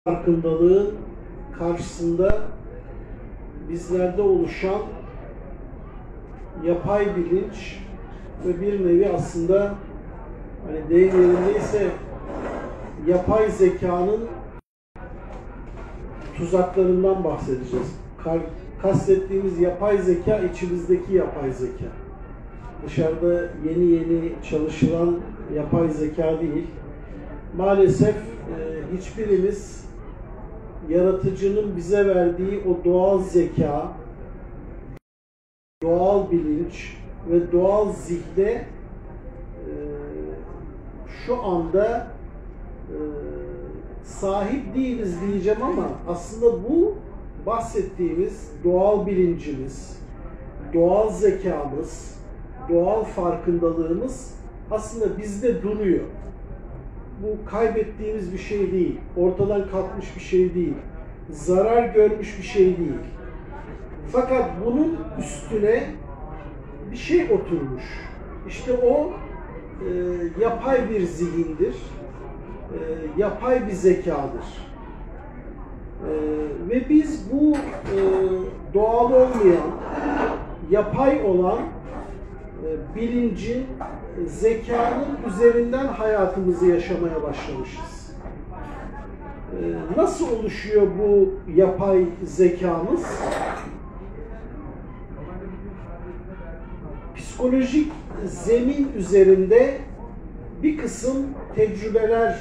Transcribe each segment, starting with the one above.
farkındalığın karşısında bizlerde oluşan yapay bilinç ve bir nevi aslında hani deyim yerindeyse yapay zekanın tuzaklarından bahsedeceğiz. Kastettiğimiz yapay zeka içimizdeki yapay zeka. Dışarıda yeni çalışılan yapay zeka değil. Maalesef hiçbirimiz yaratıcının bize verdiği o doğal zeka, doğal bilinç ve doğal zihne şu anda sahip değiliz diyeceğim ama aslında bu bahsettiğimiz doğal bilincimiz, doğal zekamız, doğal farkındalığımız aslında bizde duruyor. Bu kaybettiğimiz bir şey değil, ortadan kalkmış bir şey değil, zarar görmüş bir şey değil. Fakat bunun üstüne bir şey oturmuş. İşte o yapay bir zihindir, yapay bir zekadır. Ve biz bu doğal olmayan, yapay olan bilincin, zekanın üzerinden hayatımızı yaşamaya başlamışız. Nasıl oluşuyor bu yapay zekamız? Psikolojik zemin üzerinde bir kısım tecrübeler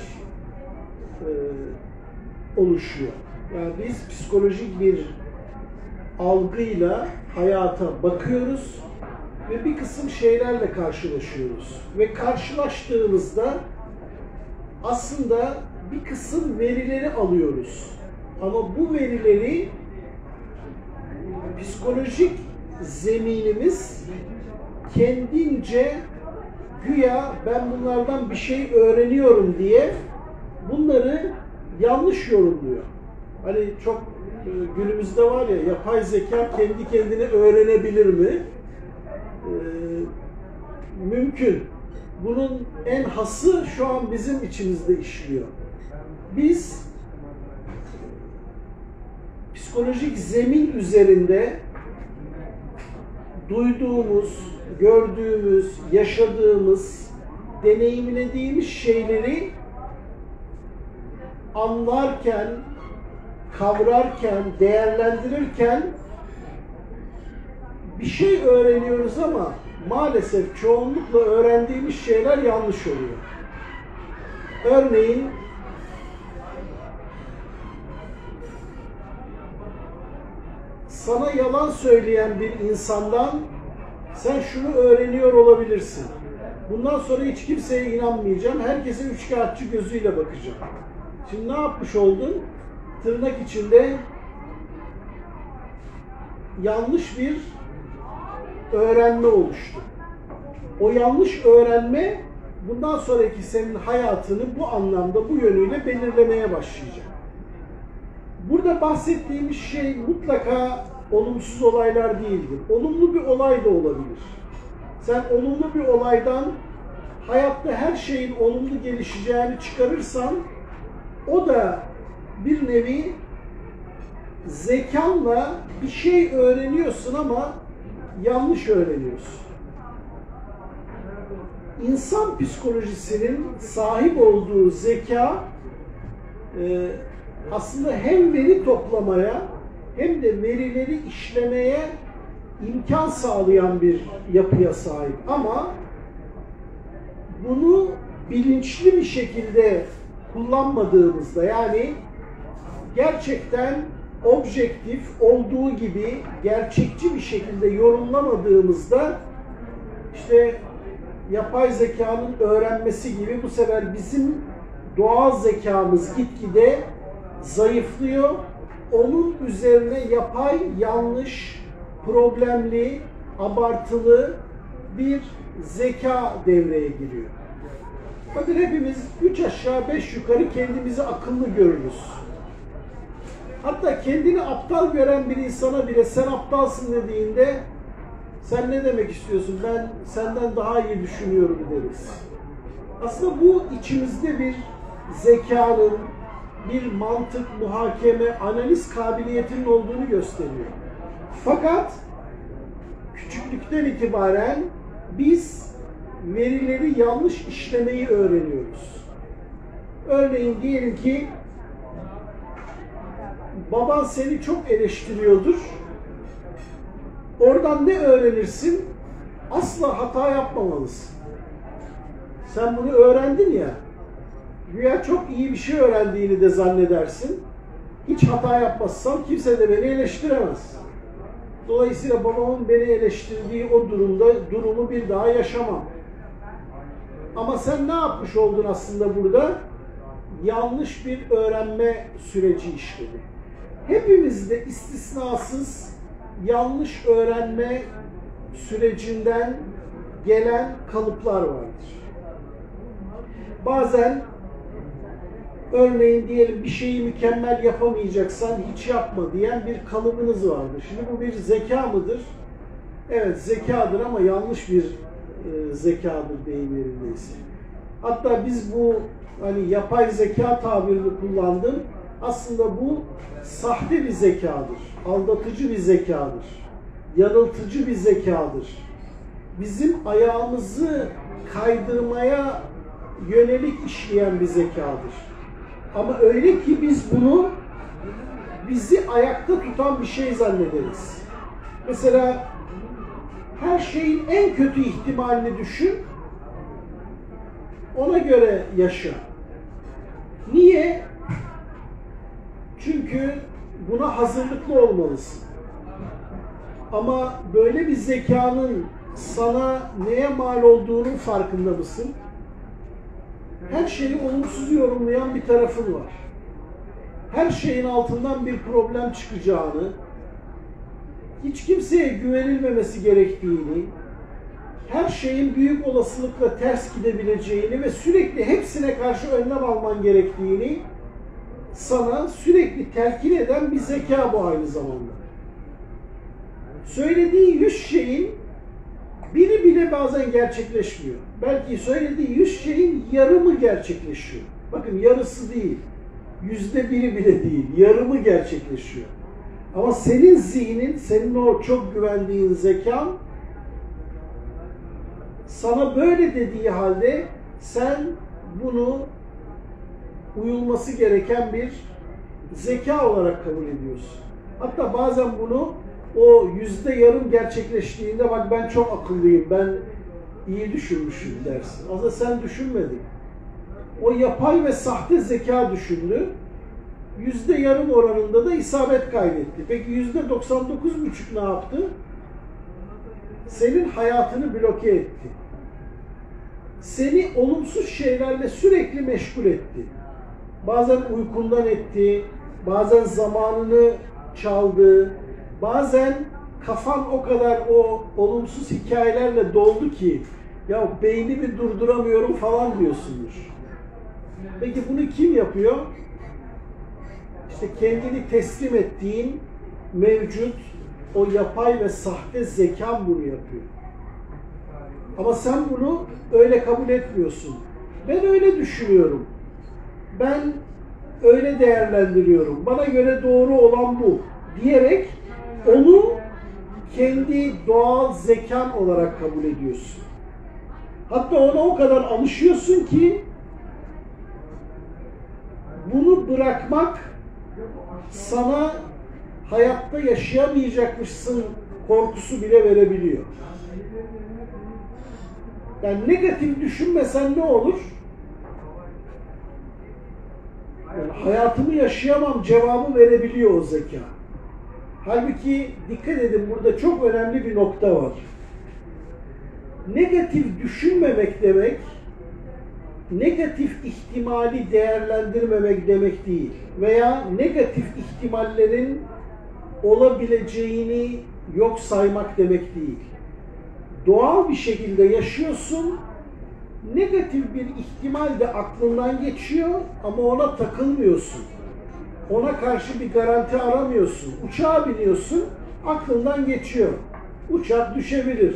oluşuyor. Yani biz psikolojik bir algıyla hayata bakıyoruz ve bir kısım şeylerle karşılaşıyoruz. Ve karşılaştığımızda aslında bir kısım verileri alıyoruz. Ama bu verileri psikolojik zeminimiz kendince güya ben bunlardan bir şey öğreniyorum diye bunları yanlış yorumluyor. Hani çok günümüzde var ya, yapay zeka kendi kendine öğrenebilir mi? Mümkün. Bunun en hası şu an bizim içimizde işliyor. Biz psikolojik zemin üzerinde duyduğumuz, gördüğümüz, yaşadığımız, deneyimlediğimiz şeyleri anlarken, kavrarken, değerlendirirken bir şey öğreniyoruz ama maalesef çoğunlukla öğrendiğimiz şeyler yanlış oluyor. Örneğin sana yalan söyleyen bir insandan sen şunu öğreniyor olabilirsin. Bundan sonra hiç kimseye inanmayacağım. Herkese üçkağıtçı gözüyle bakacağım. Şimdi ne yapmış oldun? Tırnak içinde yanlış bir öğrenme oluştu. O yanlış öğrenme bundan sonraki senin hayatını bu anlamda, bu yönüyle belirlemeye başlayacak. Burada bahsettiğimiz şey mutlaka olumsuz olaylar değildir. Olumlu bir olay da olabilir. Sen olumlu bir olaydan hayatta her şeyin olumlu gelişeceğini çıkarırsan o da bir nevi zekanla bir şey öğreniyorsun ama yanlış öğreniyorsun. İnsan psikolojisinin sahip olduğu zeka aslında hem veri toplamaya hem de verileri işlemeye imkan sağlayan bir yapıya sahip. Ama bunu bilinçli bir şekilde kullanmadığımızda, yani gerçekten objektif olduğu gibi gerçekçi bir şekilde yorumlamadığımızda işte yapay zekanın öğrenmesi gibi bu sefer bizim doğal zekamız gitgide zayıflıyor. Onun üzerine yapay, yanlış, problemli, abartılı bir zeka devreye giriyor. Bakın hepimiz 3 aşağı 5 yukarı kendimizi akıllı görürüz. Hatta kendini aptal gören bir insana bile sen aptalsın dediğinde sen ne demek istiyorsun? Ben senden daha iyi düşünüyorum deriz. Aslında bu içimizde bir zekanın, bir mantık, muhakeme, analiz kabiliyetinin olduğunu gösteriyor. Fakat küçüklükten itibaren biz verileri yanlış işlemeyi öğreniyoruz. Örneğin diyelim ki baban seni çok eleştiriyordur. Oradan ne öğrenirsin? Asla hata yapmamalısın. Sen bunu öğrendin ya, güya çok iyi bir şey öğrendiğini de zannedersin. Hiç hata yapmazsam kimse de beni eleştiremez. Dolayısıyla babamın beni eleştirdiği o durumu bir daha yaşamam. Ama sen ne yapmış oldun aslında burada? Yanlış bir öğrenme süreci işledi. Hepimizde istisnasız yanlış öğrenme sürecinden gelen kalıplar vardır. Bazen örneğin diyelim bir şeyi mükemmel yapamayacaksan hiç yapma diyen bir kalıbınız vardır. Şimdi bu bir zeka mıdır? Evet, zekadır ama yanlış bir zekadır deyim yerindeyse. Hatta biz bu hani yapay zeka tabirini kullandım. Aslında bu sahte bir zekadır. Aldatıcı bir zekadır. Yanıltıcı bir zekadır. Bizim ayağımızı kaydırmaya yönelik işleyen bir zekadır. Ama öyle ki biz bunu bizi ayakta tutan bir şey zannederiz. Mesela her şeyin en kötü ihtimalini düşün, ona göre yaşa. Niye? Çünkü buna hazırlıklı olmalısın. Ama böyle bir zekanın sana neye mal olduğunun farkında mısın? Her şeyi olumsuz yorumlayan bir tarafın var. Her şeyin altından bir problem çıkacağını, hiç kimseye güvenilmemesi gerektiğini, her şeyin büyük olasılıkla ters gidebileceğini ve sürekli hepsine karşı önlem alman gerektiğini sana sürekli telkin eden bir zeka bu aynı zamanda. Söylediği 100 şeyin biri bile bazen gerçekleşmiyor. Belki söylediği 100 şeyin yarımı gerçekleşiyor. Bakın yarısı değil, %1'i bile değil, yarımı gerçekleşiyor. Ama senin zihnin, senin o çok güvendiğin zekan sana böyle dediği halde sen bunu uyulması gereken bir zeka olarak kabul ediyorsun. Hatta bazen bunu o %yarım gerçekleştiğinde bak ben çok akıllıyım, ben iyi düşünmüşüm dersin. Aslında sen düşünmedin. O yapay ve sahte zeka düşündü. %yarım oranında da isabet kaydetti. Peki %99,5 ne yaptı? Senin hayatını bloke etti. Seni olumsuz şeylerle sürekli meşgul etti. Bazen uykundan etti, bazen zamanını çaldı, bazen kafan o kadar o olumsuz hikayelerle doldu ki ya beynimi durduramıyorum falan diyorsundur. Peki bunu kim yapıyor? İşte kendini teslim ettiğin mevcut o yapay ve sahte zekan bunu yapıyor. Ama sen bunu öyle kabul etmiyorsun. Ben öyle düşünüyorum. Ben öyle değerlendiriyorum. Bana göre doğru olan bu diyerek onu kendi doğal zekan olarak kabul ediyorsun. Hatta ona o kadar alışıyorsun ki bunu bırakmak sana hayatta yaşayamayacakmışsın korkusu bile verebiliyor. Yani negatif düşünmesen ne olur? Yani hayatımı yaşayamam cevabı verebiliyor o zeka. Halbuki dikkat edin burada çok önemli bir nokta var. Negatif düşünmemek demek, negatif ihtimali değerlendirmemek demek değil. Veya negatif ihtimallerin olabileceğini yok saymak demek değil. Doğal bir şekilde yaşıyorsun, negatif bir ihtimal de aklından geçiyor ama ona takılmıyorsun. Ona karşı bir garanti aramıyorsun. Uçağa biniyorsun, aklından geçiyor. Uçak düşebilir.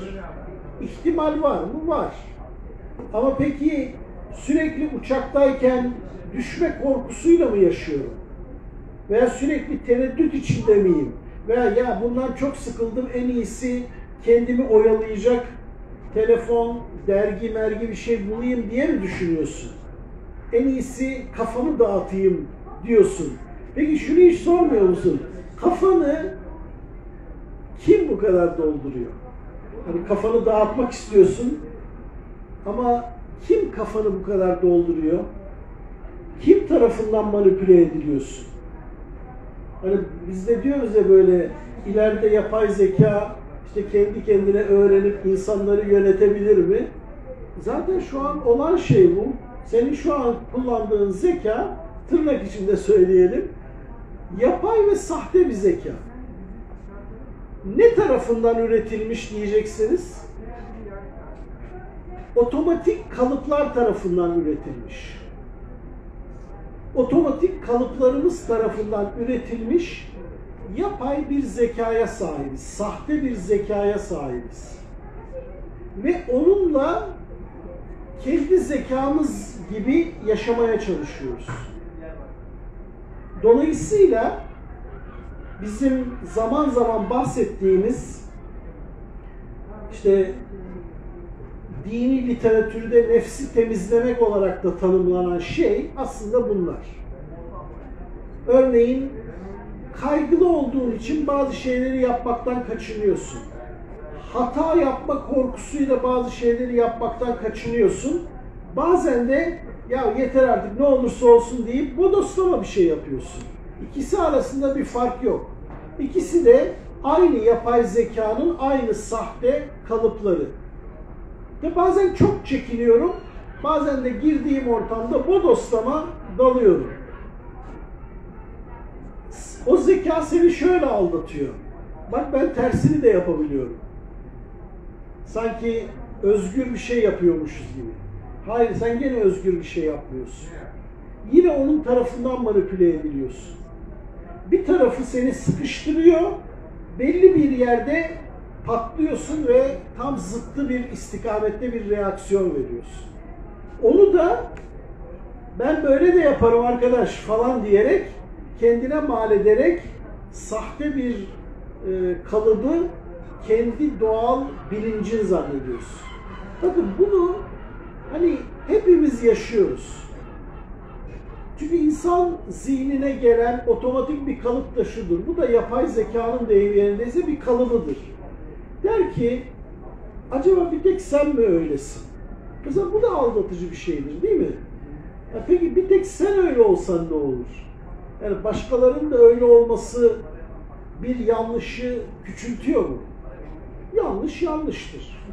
İhtimal var mı? Var. Ama peki sürekli uçaktayken düşme korkusuyla mı yaşıyorum? Veya sürekli tereddüt içinde miyim? Veya ya bundan çok sıkıldım, en iyisi kendimi oyalayacak telefon, dergi, mergi bir şey bulayım diye mi düşünüyorsun? En iyisi kafamı dağıtayım diyorsun. Peki şunu hiç sormuyor musun? Kafanı kim bu kadar dolduruyor? Hani kafanı dağıtmak istiyorsun ama kim kafanı bu kadar dolduruyor? Kim tarafından manipüle ediliyorsun? Hani biz de diyoruz ya böyle ileride yapay zeka işte kendi kendine öğrenip insanları yönetebilir mi? Zaten şu an olan şey bu. Senin şu an kullandığın zeka, tırnak içinde söyleyelim, yapay ve sahte bir zeka. Ne tarafından üretilmiş diyeceksiniz? Otomatik kalıplar tarafından üretilmiş. Otomatik kalıplarımız tarafından üretilmiş yapay bir zekaya sahibiz. Sahte bir zekaya sahibiz. Ve onunla kendi zekamız gibi yaşamaya çalışıyoruz. Dolayısıyla bizim zaman zaman bahsettiğimiz işte dini literatürde nefsi temizlemek olarak da tanımlanan şey aslında bunlar. Örneğin kaygılı olduğun için bazı şeyleri yapmaktan kaçınıyorsun. Hata yapma korkusuyla bazı şeyleri yapmaktan kaçınıyorsun. Bazen de ya yeter artık ne olursa olsun deyip bodoslama bir şey yapıyorsun. İkisi arasında bir fark yok. İkisi de aynı yapay zekanın aynı sahte kalıpları. Ve bazen çok çekiniyorum, bazen de girdiğim ortamda bodoslama dalıyorum. O zeka seni şöyle aldatıyor. Bak ben tersini de yapabiliyorum. Sanki özgür bir şey yapıyormuşuz gibi. Hayır, sen gene özgür bir şey yapmıyorsun. Yine onun tarafından manipüle ediliyorsun. Bir tarafı seni sıkıştırıyor, belli bir yerde patlıyorsun ve tam zıttı bir istikamette bir reaksiyon veriyorsun. Onu da ben böyle de yaparım arkadaş falan diyerek, kendine mal ederek sahte bir kalıbı kendi doğal bilincin zannediyorsun. Bakın bunu hani hepimiz yaşıyoruz. Çünkü insan zihnine gelen otomatik bir kalıp da şudur. Bu da yapay zekanın deyim yerindeyse bir kalıbıdır. Der ki, acaba bir tek sen mi öylesin? Mesela bu da aldatıcı bir şeydir değil mi? Ya peki bir tek sen öyle olsan ne olur? Yani başkalarının da öyle olması bir yanlışı küçültüyor mu? Yanlış yanlıştır.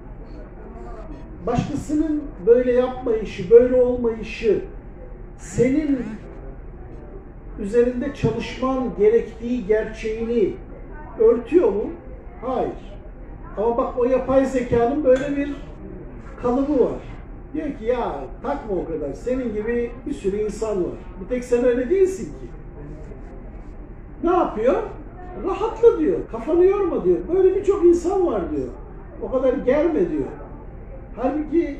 Başkasının böyle yapmayışı, böyle olmayışı senin üzerinde çalışman gerektiği gerçeğini örtüyor mu? Hayır. Ama bak o yapay zekanın böyle bir kalıbı var. Diyor ki ya takma o kadar. Senin gibi bir sürü insan var. Bir tek sen öyle değilsin ki. Ne yapıyor? Rahatla diyor. Kafanı yorma diyor. Böyle birçok insan var diyor. O kadar germe diyor. Halbuki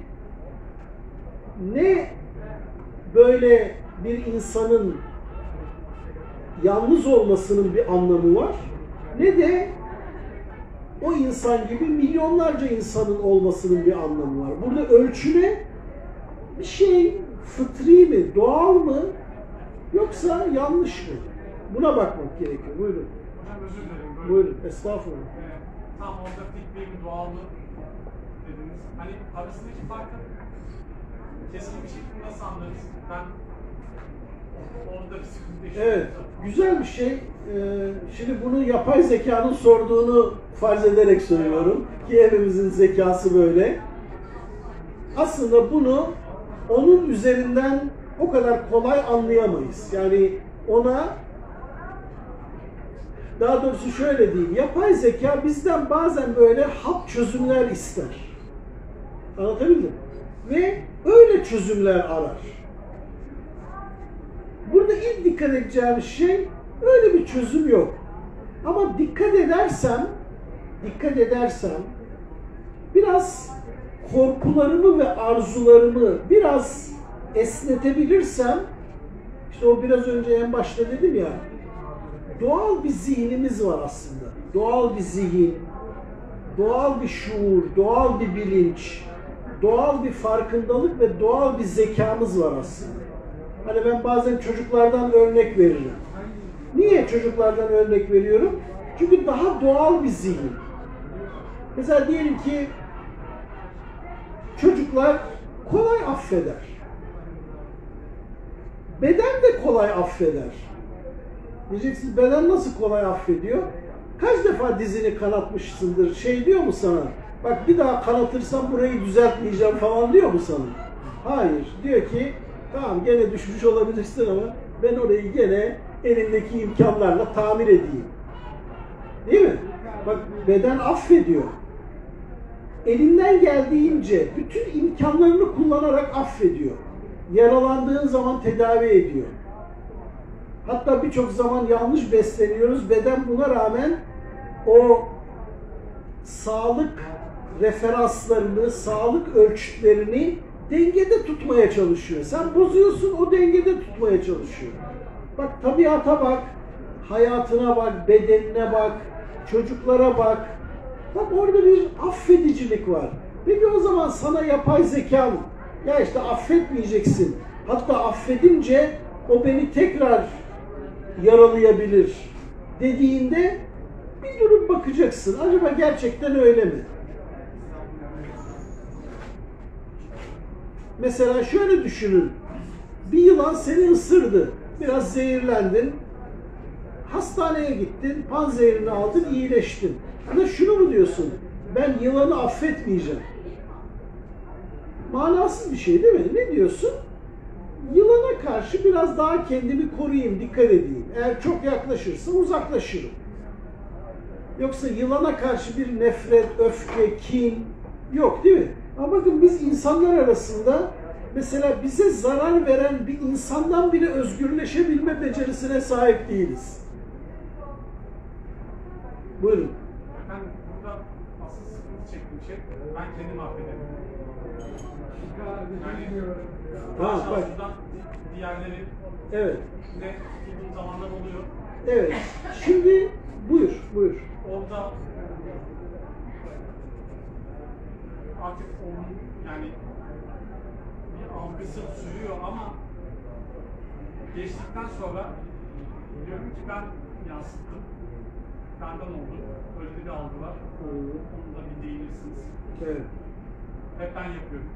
ne böyle bir insanın yalnız olmasının bir anlamı var, ne de o insan gibi milyonlarca insanın olmasının bir anlamı var. Burada ölçüne bir şey fıtri mi, doğal mı, yoksa yanlış mı? Buna bakmak gerekiyor. Buyurun. Hocam özür dilerim. Buyurun, estağfurullah. Tam orada fikri mi, doğal mı dediniz. Hani arasındaki farkı kesin bir şekilde nasıl anlarız? Ben orada bir sıkıntı yaşıyorum. Evet, güzel bir şey. Şimdi bunu yapay zekanın sorduğunu farz ederek söylüyorum ki hepimizin zekası böyle. Aslında bunu onun üzerinden o kadar kolay anlayamayız. Yani ona, daha doğrusu şöyle diyeyim, yapay zeka bizden bazen böyle hap çözümler ister. Anlatabildim mi? Ve öyle çözümler arar. Burada ilk dikkat edeceğimiz şey, öyle bir çözüm yok. Ama dikkat edersem, biraz korkularımı ve arzularımı biraz esnetebilirsem, İşte o biraz önce en başta dedim ya, doğal bir zihnimiz var aslında. Doğal bir zihin, doğal bir şuur, doğal bir bilinç, doğal bir farkındalık ve doğal bir zekamız var aslında. Hani ben bazen çocuklardan örnek veririm. Niye çocuklardan örnek veriyorum? Çünkü daha doğal bir zihin. Mesela diyelim ki çocuklar kolay affeder. Beden de kolay affeder. Diyeceksiniz, beden nasıl kolay affediyor? Kaç defa dizini kanatmışsındır? Şey diyor mu sana? Bak bir daha kanatırsam burayı düzeltmeyeceğim falan diyor mu sana? Hayır. Diyor ki tamam gene düşmüş olabilirsin ama ben orayı gene elimdeki imkanlarla tamir edeyim. Değil mi? Bak beden affediyor. Elinden geldiğince bütün imkanlarını kullanarak affediyor. Yaralandığın zaman tedavi ediyor. Hatta birçok zaman yanlış besleniyoruz. Beden buna rağmen o sağlık referanslarını, sağlık ölçütlerini dengede tutmaya çalışıyor. Sen bozuyorsun, o dengede tutmaya çalışıyor. Bak tabiata bak, hayatına bak, bedenine bak, çocuklara bak. Bak orada bir affedicilik var. Peki o zaman sana yapay zeka mı? Ya işte affetmeyeceksin. Hatta affedince o beni tekrar yaralayabilir dediğinde bir durup bakacaksın. Acaba gerçekten öyle mi? Mesela şöyle düşünün. Bir yılan seni ısırdı. Biraz zehirlendin. Hastaneye gittin. Panzehirini aldın, iyileştin. Ama şunu mu diyorsun? Ben yılanı affetmeyeceğim. Manasız bir şey değil mi? Ne diyorsun? Yılana karşı biraz daha kendimi koruyayım, dikkat edeyim. Eğer çok yaklaşırsa uzaklaşırım. Yoksa yılana karşı bir nefret, öfke, kin yok değil mi? Ama bakın biz insanlar arasında mesela bize zarar veren bir insandan bile özgürleşebilme becerisine sahip değiliz. Buyurun. Ben burada asıl sıkıntı çektiğim şey, ben kendimi affederim. Yani, Tamam, bak. Diğerleri Evet. ne tutulduğum zamanlar oluyor. Evet. Şimdi buyur. Orada artık onun yani bir algısı sürüyor ama geçtikten sonra diyorum ki ben yansıttım. Benden oldu. Öyle bir algı var. Onu da bir değinirsiniz. Evet. Hep ben yapıyorum.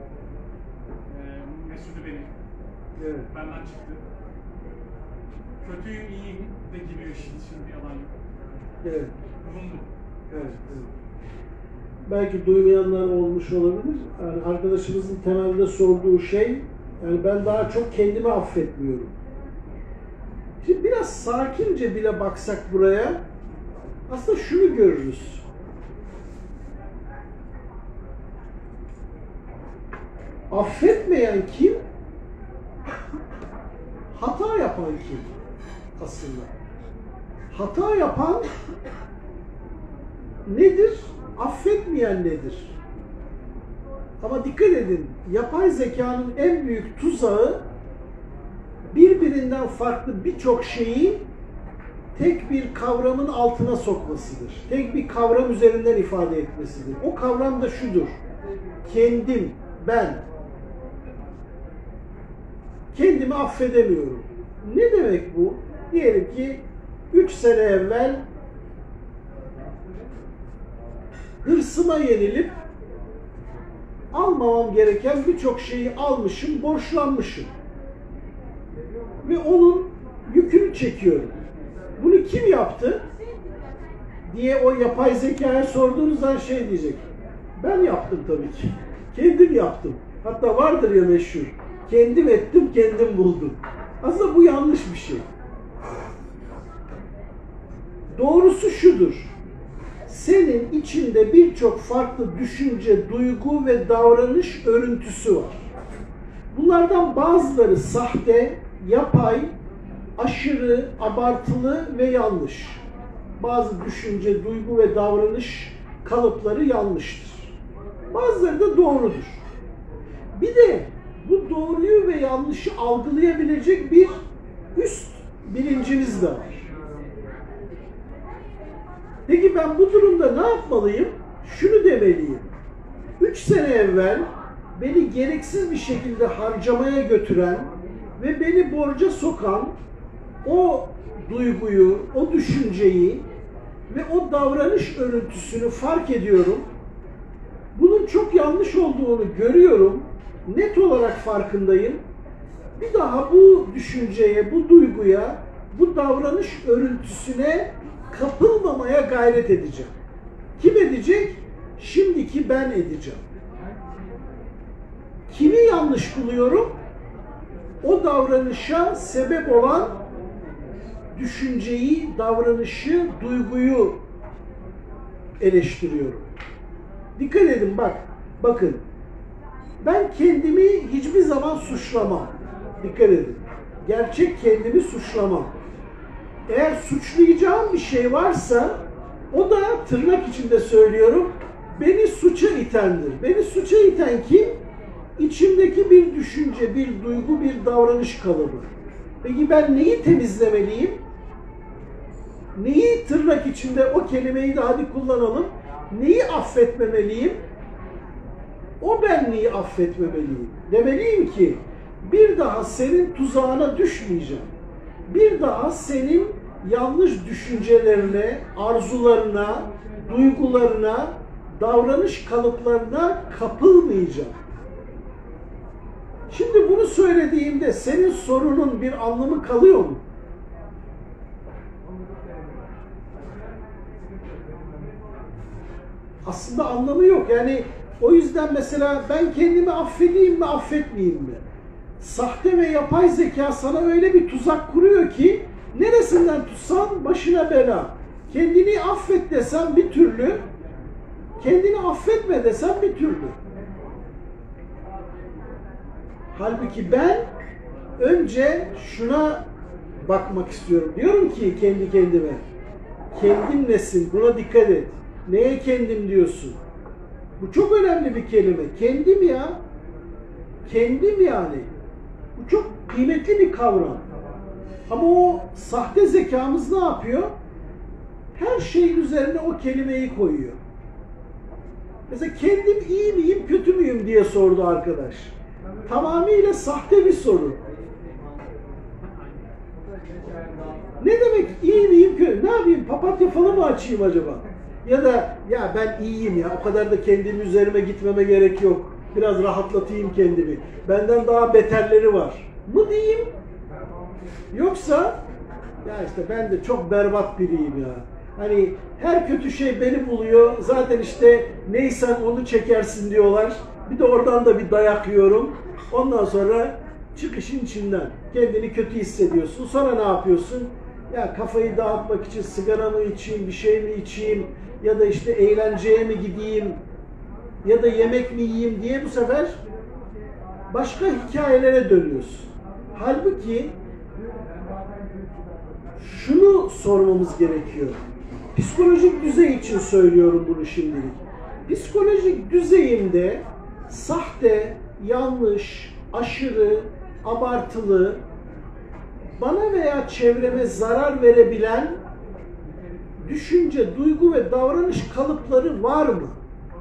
Mesut'u benim. Evet. Benden çıktı. Kötüyüm, iyiyim de giriyor işin içinde, bir yalan yok. Evet. Bulundum. Evet. Belki duymayanlar olmuş olabilir. Yani arkadaşımızın temelde sorduğu şey, yani ben daha çok kendimi affetmiyorum. Şimdi biraz sakince bile baksak buraya, aslında şunu görürüz. Affetmeyen kim? Hata yapan kim? Aslında. Hata yapan nedir? Affetmeyen nedir? Ama dikkat edin, yapay zekanın en büyük tuzağı birbirinden farklı birçok şeyi tek bir kavramın altına sokmasıdır. Tek bir kavram üzerinden ifade etmesidir. O kavram da şudur. Kendim, ben. Kendimi affedemiyorum. Ne demek bu? Diyelim ki 3 sene evvel hırsıma yenilip almamam gereken birçok şeyi almışım, borçlanmışım. Ve onun yükünü çekiyorum. Bunu kim yaptı diye o yapay zekaya sorduğunuzda şey diyecek. Ben yaptım tabii ki. Kendim yaptım. Hatta vardır ya meşhur. Kendim ettim, kendim buldum. Aslında bu yanlış bir şey. Doğrusu şudur. Senin içinde birçok farklı düşünce, duygu ve davranış örüntüsü var. Bunlardan bazıları sahte, yapay, aşırı, abartılı ve yanlış. Bazı düşünce, duygu ve davranış kalıpları yanlıştır. Bazıları da doğrudur. Bir de bu doğruyu ve yanlışı algılayabilecek bir bilincimiz de var. Peki ben bu durumda ne yapmalıyım? Şunu demeliyim. 3 sene evvel beni gereksiz bir şekilde harcamaya götüren ve beni borca sokan o duyguyu, o düşünceyi ve o davranış örüntüsünü fark ediyorum. Bunun çok yanlış olduğunu görüyorum. Net olarak farkındayım. Bir daha bu düşünceye, bu duyguya, bu davranış örüntüsüne kapılmamaya gayret edeceğim. Kim edecek? Şimdiki ben edeceğim. Kimi yanlış buluyorum? O davranışa sebep olan düşünceyi, davranışı, duyguyu eleştiriyorum. Dikkat edin bakın. Ben kendimi hiçbir zaman suçlamam. Dikkat edin. Gerçek kendimi suçlamam. Eğer suçlayacağım bir şey varsa o da tırnak içinde söylüyorum beni suça itendir. Beni suça iten kim? İçimdeki bir düşünce, bir duygu, bir davranış kalıbı. Peki ben neyi temizlemeliyim? Neyi tırnak içinde o kelimeyi de hadi kullanalım. Neyi affetmemeliyim? O benliği affetmemeliyim. Demeliyim ki bir daha senin tuzağına düşmeyeceğim. Bir daha senin yanlış düşüncelerine, arzularına, duygularına, davranış kalıplarına kapılmayacağım. Şimdi bunu söylediğimde senin sorunun bir anlamı kalıyor mu? Aslında anlamı yok. Yani o yüzden mesela ben kendimi affedeyim mi, affetmeyeyim mi? Sahte ve yapay zeka sana öyle bir tuzak kuruyor ki neresinden tutsan başına bela. Kendini affet desem bir türlü, kendini affetme desem bir türlü. Halbuki ben önce şuna bakmak istiyorum. Diyorum ki kendi kendime, kendin nesin? Buna dikkat et. Neye kendim diyorsun? Bu çok önemli bir kelime. Kendim ya. Kendim yani. Bu çok kıymetli bir kavram. Ama o sahte zekamız ne yapıyor? Her şeyin üzerine o kelimeyi koyuyor. Mesela kendim iyi miyim, kötü müyüm diye sordu arkadaş. Tamamıyla sahte bir soru. Ne demek iyi miyim, kötü? Ne yapayım? Papatya falı mı açayım acaba? Ya da ya ben iyiyim ya, o kadar da kendimi üzerime gitmeme gerek yok. Biraz rahatlatayım kendimi. Benden daha beterleri var mı diyeyim? Yoksa ya işte ben de çok berbat biriyim ya. Hani her kötü şey beni buluyor. Zaten işte neysen onu çekersin diyorlar. Bir de oradan da bir dayak yiyorum. Ondan sonra çıkışın içinden kendini kötü hissediyorsun. Sonra ne yapıyorsun? Ya kafayı dağıtmak için sigara mı içeyim, bir şey mi içeyim ya da işte eğlenceye mi gideyim ya da yemek mi yiyeyim diye bu sefer başka hikayelere dönüyorsun. Halbuki şunu sormamız gerekiyor. Psikolojik düzey için söylüyorum bunu şimdilik. Psikolojik düzeyimde sahte, yanlış, aşırı, abartılı, bana veya çevreme zarar verebilen düşünce, duygu ve davranış kalıpları var mı?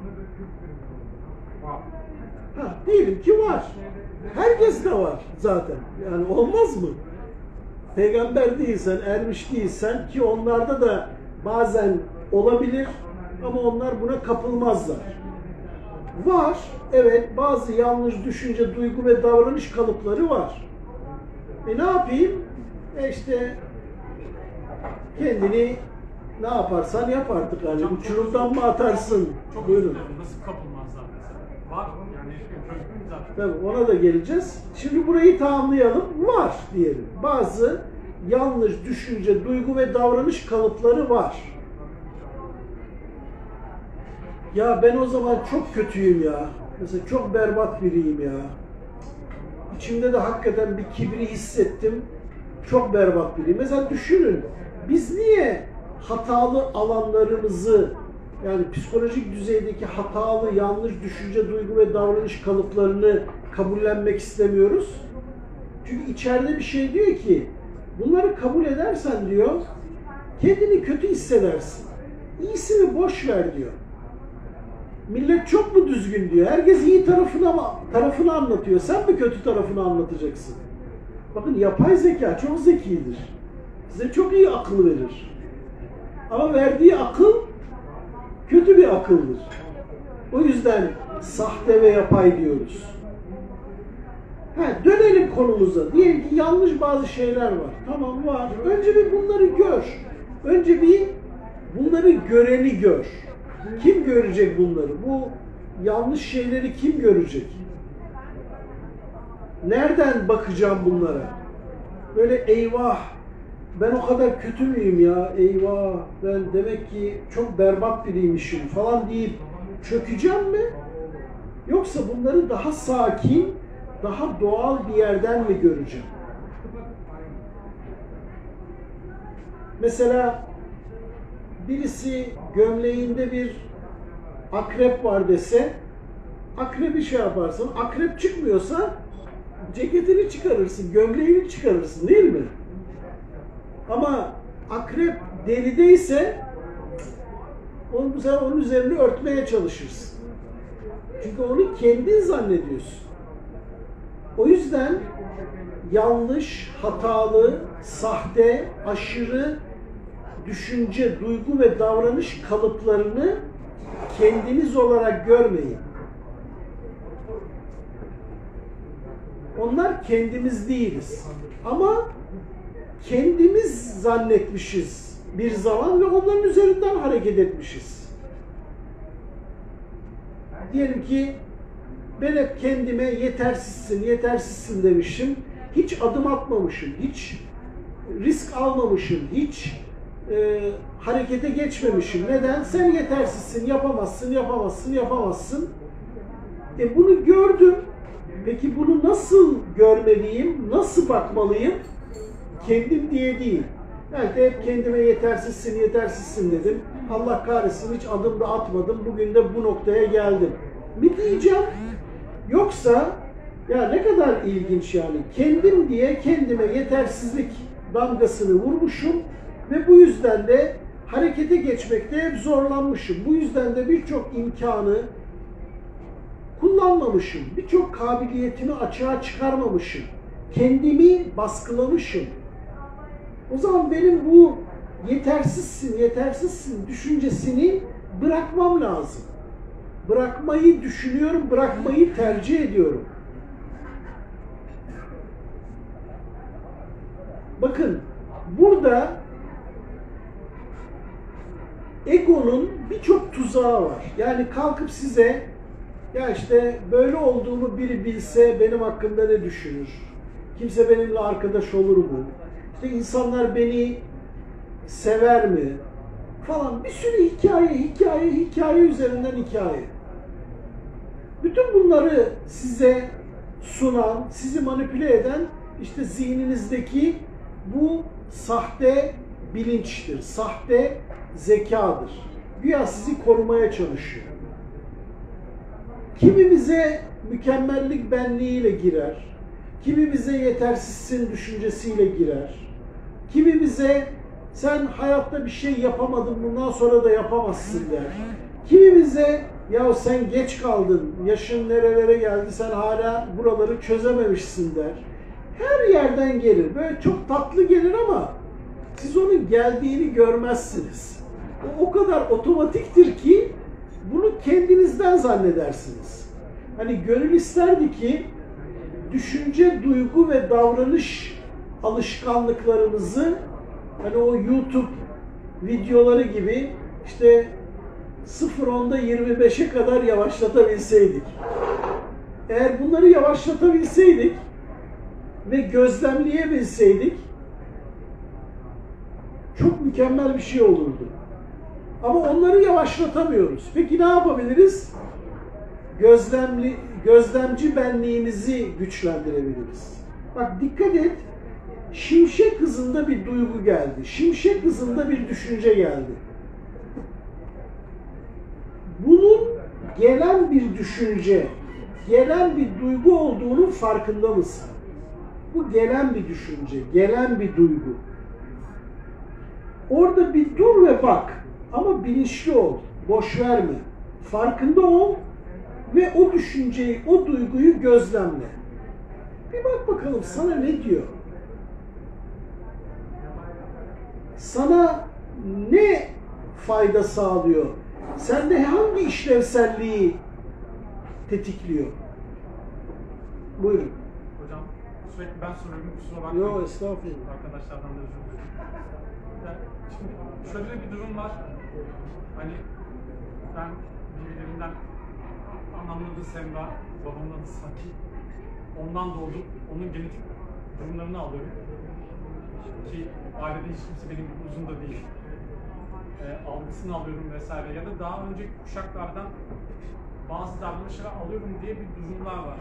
Diyelim ki var. Herkes de var zaten. Yani olmaz mı? Peygamber değilsen, ermiş değilsen ki onlarda da bazen olabilir ama onlar buna kapılmazlar. Var, evet, bazı yanlış düşünce, duygu ve davranış kalıpları var. Ne yapayım? İşte kendini ne yaparsan yap artık hani uçurumdan mı atarsın? Çok Buyurun. nasıl kapılmazlar mesela? Var yani zaten. Tabii ona da geleceğiz. Şimdi burayı tamamlayalım. Var diyelim. Bazı yanlış düşünce, duygu ve davranış kalıpları var. Ya ben o zaman çok kötüyüm ya. Mesela çok berbat biriyim ya. İçimde de hakikaten bir kibri hissettim. Çok berbat biriyim. Mesela düşünün. Biz niye hatalı alanlarımızı, yani psikolojik düzeydeki hatalı, yanlış düşünce, duygu ve davranış kalıplarını kabullenmek istemiyoruz? Çünkü içeride bir şey diyor ki Bunları kabul edersen diyor, kendini kötü hissedersin. İyisini boş ver diyor. Millet çok mu düzgün diyor. Herkes iyi tarafını anlatıyor. Sen mi kötü tarafını anlatacaksın? Bakın yapay zeka çok zekidir. Size çok iyi akıl verir. Ama verdiği akıl kötü bir akıldır. O yüzden sahte ve yapay diyoruz. Dönelim konumuza. Diyelim ki yanlış bazı şeyler var. Tamam var. Önce bir bunları gör. Önce bir bunları göreni gör. Kim görecek bunları? Bu yanlış şeyleri kim görecek? Nereden bakacağım bunlara? Böyle eyvah ben o kadar kötü müyüm ya? Eyvah ben demek ki çok berbat biriymişim falan deyip çökeceğim mi? Yoksa bunları daha sakin, daha doğal bir yerden mi göreceğim? Mesela birisi gömleğinde bir akrep var dese, akrebi şey yaparsın, akrep çıkmıyorsa ceketini çıkarırsın, gömleğini çıkarırsın değil mi? Ama akrep derideyse onun üzerine örtmeye çalışırsın. Çünkü onu kendin zannediyorsun. O yüzden yanlış, hatalı, sahte, aşırı düşünce, duygu ve davranış kalıplarını kendiniz olarak görmeyin. Onlar kendimiz değiliz. Ama kendimiz zannetmişiz bir zaman ve onların üzerinden hareket etmişiz. Diyelim ki ben hep kendime yetersizsin, yetersizsin demişim. Hiç adım atmamışım, hiç risk almamışım, hiç harekete geçmemişim. Neden? Sen yetersizsin, yapamazsın, yapamazsın, yapamazsın. Bunu gördüm. Peki bunu nasıl görmeliyim, nasıl bakmalıyım? Kendim diye değil. Belki de hep kendime yetersizsin, yetersizsin dedim. Allah kahretsin hiç adım da atmadım. Bugün de bu noktaya geldim. Mi diyeceğim? Yoksa ya ne kadar ilginç yani. Kendim diye kendime yetersizlik damgasını vurmuşum ve bu yüzden de harekete geçmekte hep zorlanmışım. Bu yüzden de birçok imkanı kullanmamışım. Birçok kabiliyetimi açığa çıkarmamışım. Kendimi baskılamışım. O zaman benim bu yetersizsin, yetersizsin düşüncesini bırakmam lazım. Bırakmayı düşünüyorum, bırakmayı tercih ediyorum. Bakın, burada egonun birçok tuzağı var. Yani kalkıp size, ya işte böyle olduğumu biri bilse benim hakkımda ne düşünür? Kimse benimle arkadaş olur mu? İşte insanlar beni sever mi? Falan bir sürü hikaye üzerinden hikaye. Bütün bunları size sunan, sizi manipüle eden işte zihninizdeki bu sahte bilinçtir, sahte zekadır. Güya sizi korumaya çalışıyor. Kimi bize mükemmellik benliğiyle girer, kimi bize yetersizsin düşüncesiyle girer, kimi bize sen hayatta bir şey yapamadın bundan sonra da yapamazsın der. Kimi bize ya sen geç kaldın, yaşın nerelere geldi sen hala buraları çözememişsin der. Her yerden gelir, böyle çok tatlı gelir ama siz onun geldiğini görmezsiniz. O kadar otomatiktir ki bunu kendinizden zannedersiniz. Hani gönül isterdi ki düşünce, duygu ve davranış alışkanlıklarınızı hani o YouTube videoları gibi işte 0-10'da 25'e kadar yavaşlatabilseydik. Eğer bunları yavaşlatabilseydik ve gözlemleyebilseydik çok mükemmel bir şey olurdu. Ama onları yavaşlatamıyoruz. Peki ne yapabiliriz? Gözlemci benliğimizi güçlendirebiliriz. Bak dikkat et, şimşek hızında bir duygu geldi. Şimşek hızında bir düşünce geldi. Bunun gelen bir düşünce, gelen bir duygu olduğunun farkında mısın? Bu gelen bir düşünce, gelen bir duygu. Orada bir dur ve bak. Ama bilinçli ol. Boş verme. Farkında ol ve o düşünceyi, o duyguyu gözlemle. Bir bak bakalım sana ne diyor? Sana ne fayda sağlıyor? Sende hangi işlevselliği tetikliyor? Buyurun. Hocam sürekli ben soruyorum, kusura bakmayın. Yok, estağfurullah. Arkadaşlardan da özür dilerim. Yani şimdi şöyle bir durum var. Hani ben birilerinden anamın adı Semra, babamın adı Saki. Ondan doğdum. Onun genetik durumlarını alıyorum. Ki ailede hiç kimse benim gibi uzun da değil. Algısını alıyorum vesaire. Ya da daha önceki kuşaklardan bazı davranışları alıyorum diye bir durumlar var.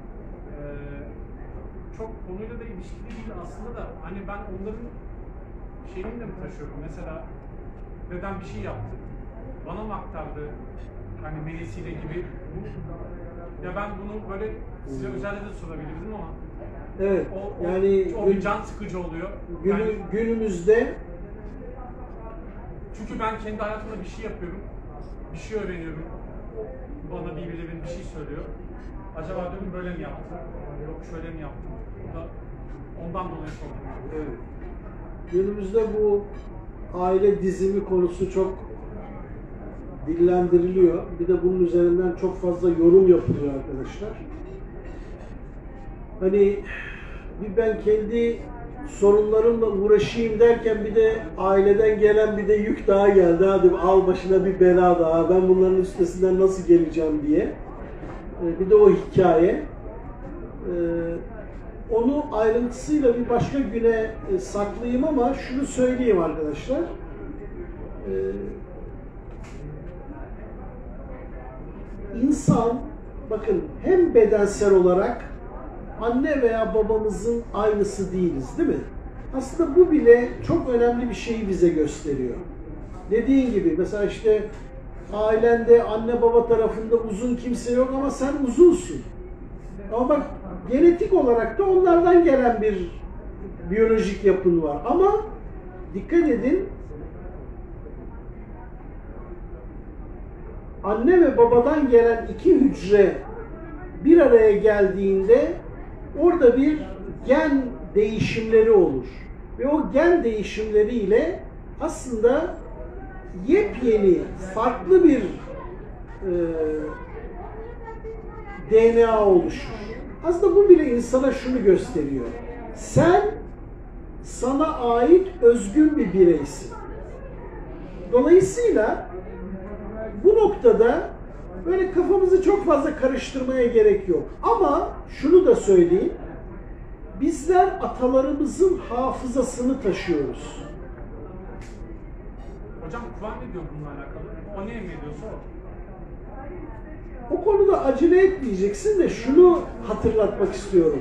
Çok konuyla da ilişkili değil aslında da hani ben onların şeyini de mi taşıyorum? Mesela dedem bir şey yaptı. Bana mı aktardı? Hani melesiyle gibi. Ya ben bunu böyle size özelde de sorabilirdim ama Evet, yani o bir can sıkıcı oluyor. Günümüzde çünkü ben kendi hayatımda bir şey yapıyorum. Bir şey öğreniyorum. Bana birileri bir şey söylüyor. Acaba diyorum böyle mi yaptım? Yok şöyle mi yaptım? Bu da ondan dolayı sordum. evet. Günümüzde bu aile dizimi konusu çok dillendiriliyor. Bir de bunun üzerinden çok fazla yorum yapılıyor arkadaşlar. Hani bir ben kendi sorunlarımla uğraşayım derken bir de aileden gelen bir de yük daha geldi. Hadi al başına bir bela daha. Ben bunların üstesinden nasıl geleceğim diye. Bir de o hikaye. Onu ayrıntısıyla bir başka güne saklayayım ama şunu söyleyeyim arkadaşlar. İnsan, bakın hem bedensel olarak anne veya babamızın aynısı değiliz, değil mi? Aslında bu bile çok önemli bir şeyi bize gösteriyor. Dediğin gibi mesela işte ailende anne baba tarafında uzun kimse yok ama sen uzunsun. Ama bak genetik olarak da onlardan gelen bir biyolojik yapın var. Ama dikkat edin, anne ve babadan gelen iki hücre bir araya geldiğinde orada bir gen değişimleri olur. Ve o gen değişimleriyle aslında yepyeni, farklı bir DNA oluşur. Aslında bu bile insana şunu gösteriyor. Sen sana ait özgün bir bireysin. Dolayısıyla bu noktada böyle kafamızı çok fazla karıştırmaya gerek yok. Ama şunu da söyleyeyim. Bizler atalarımızın hafızasını taşıyoruz. Hocam Kur'an ne diyor bununla alakalı? O ne emrediyorsa o. O konuda acele etmeyeceksin de şunu hatırlatmak istiyorum.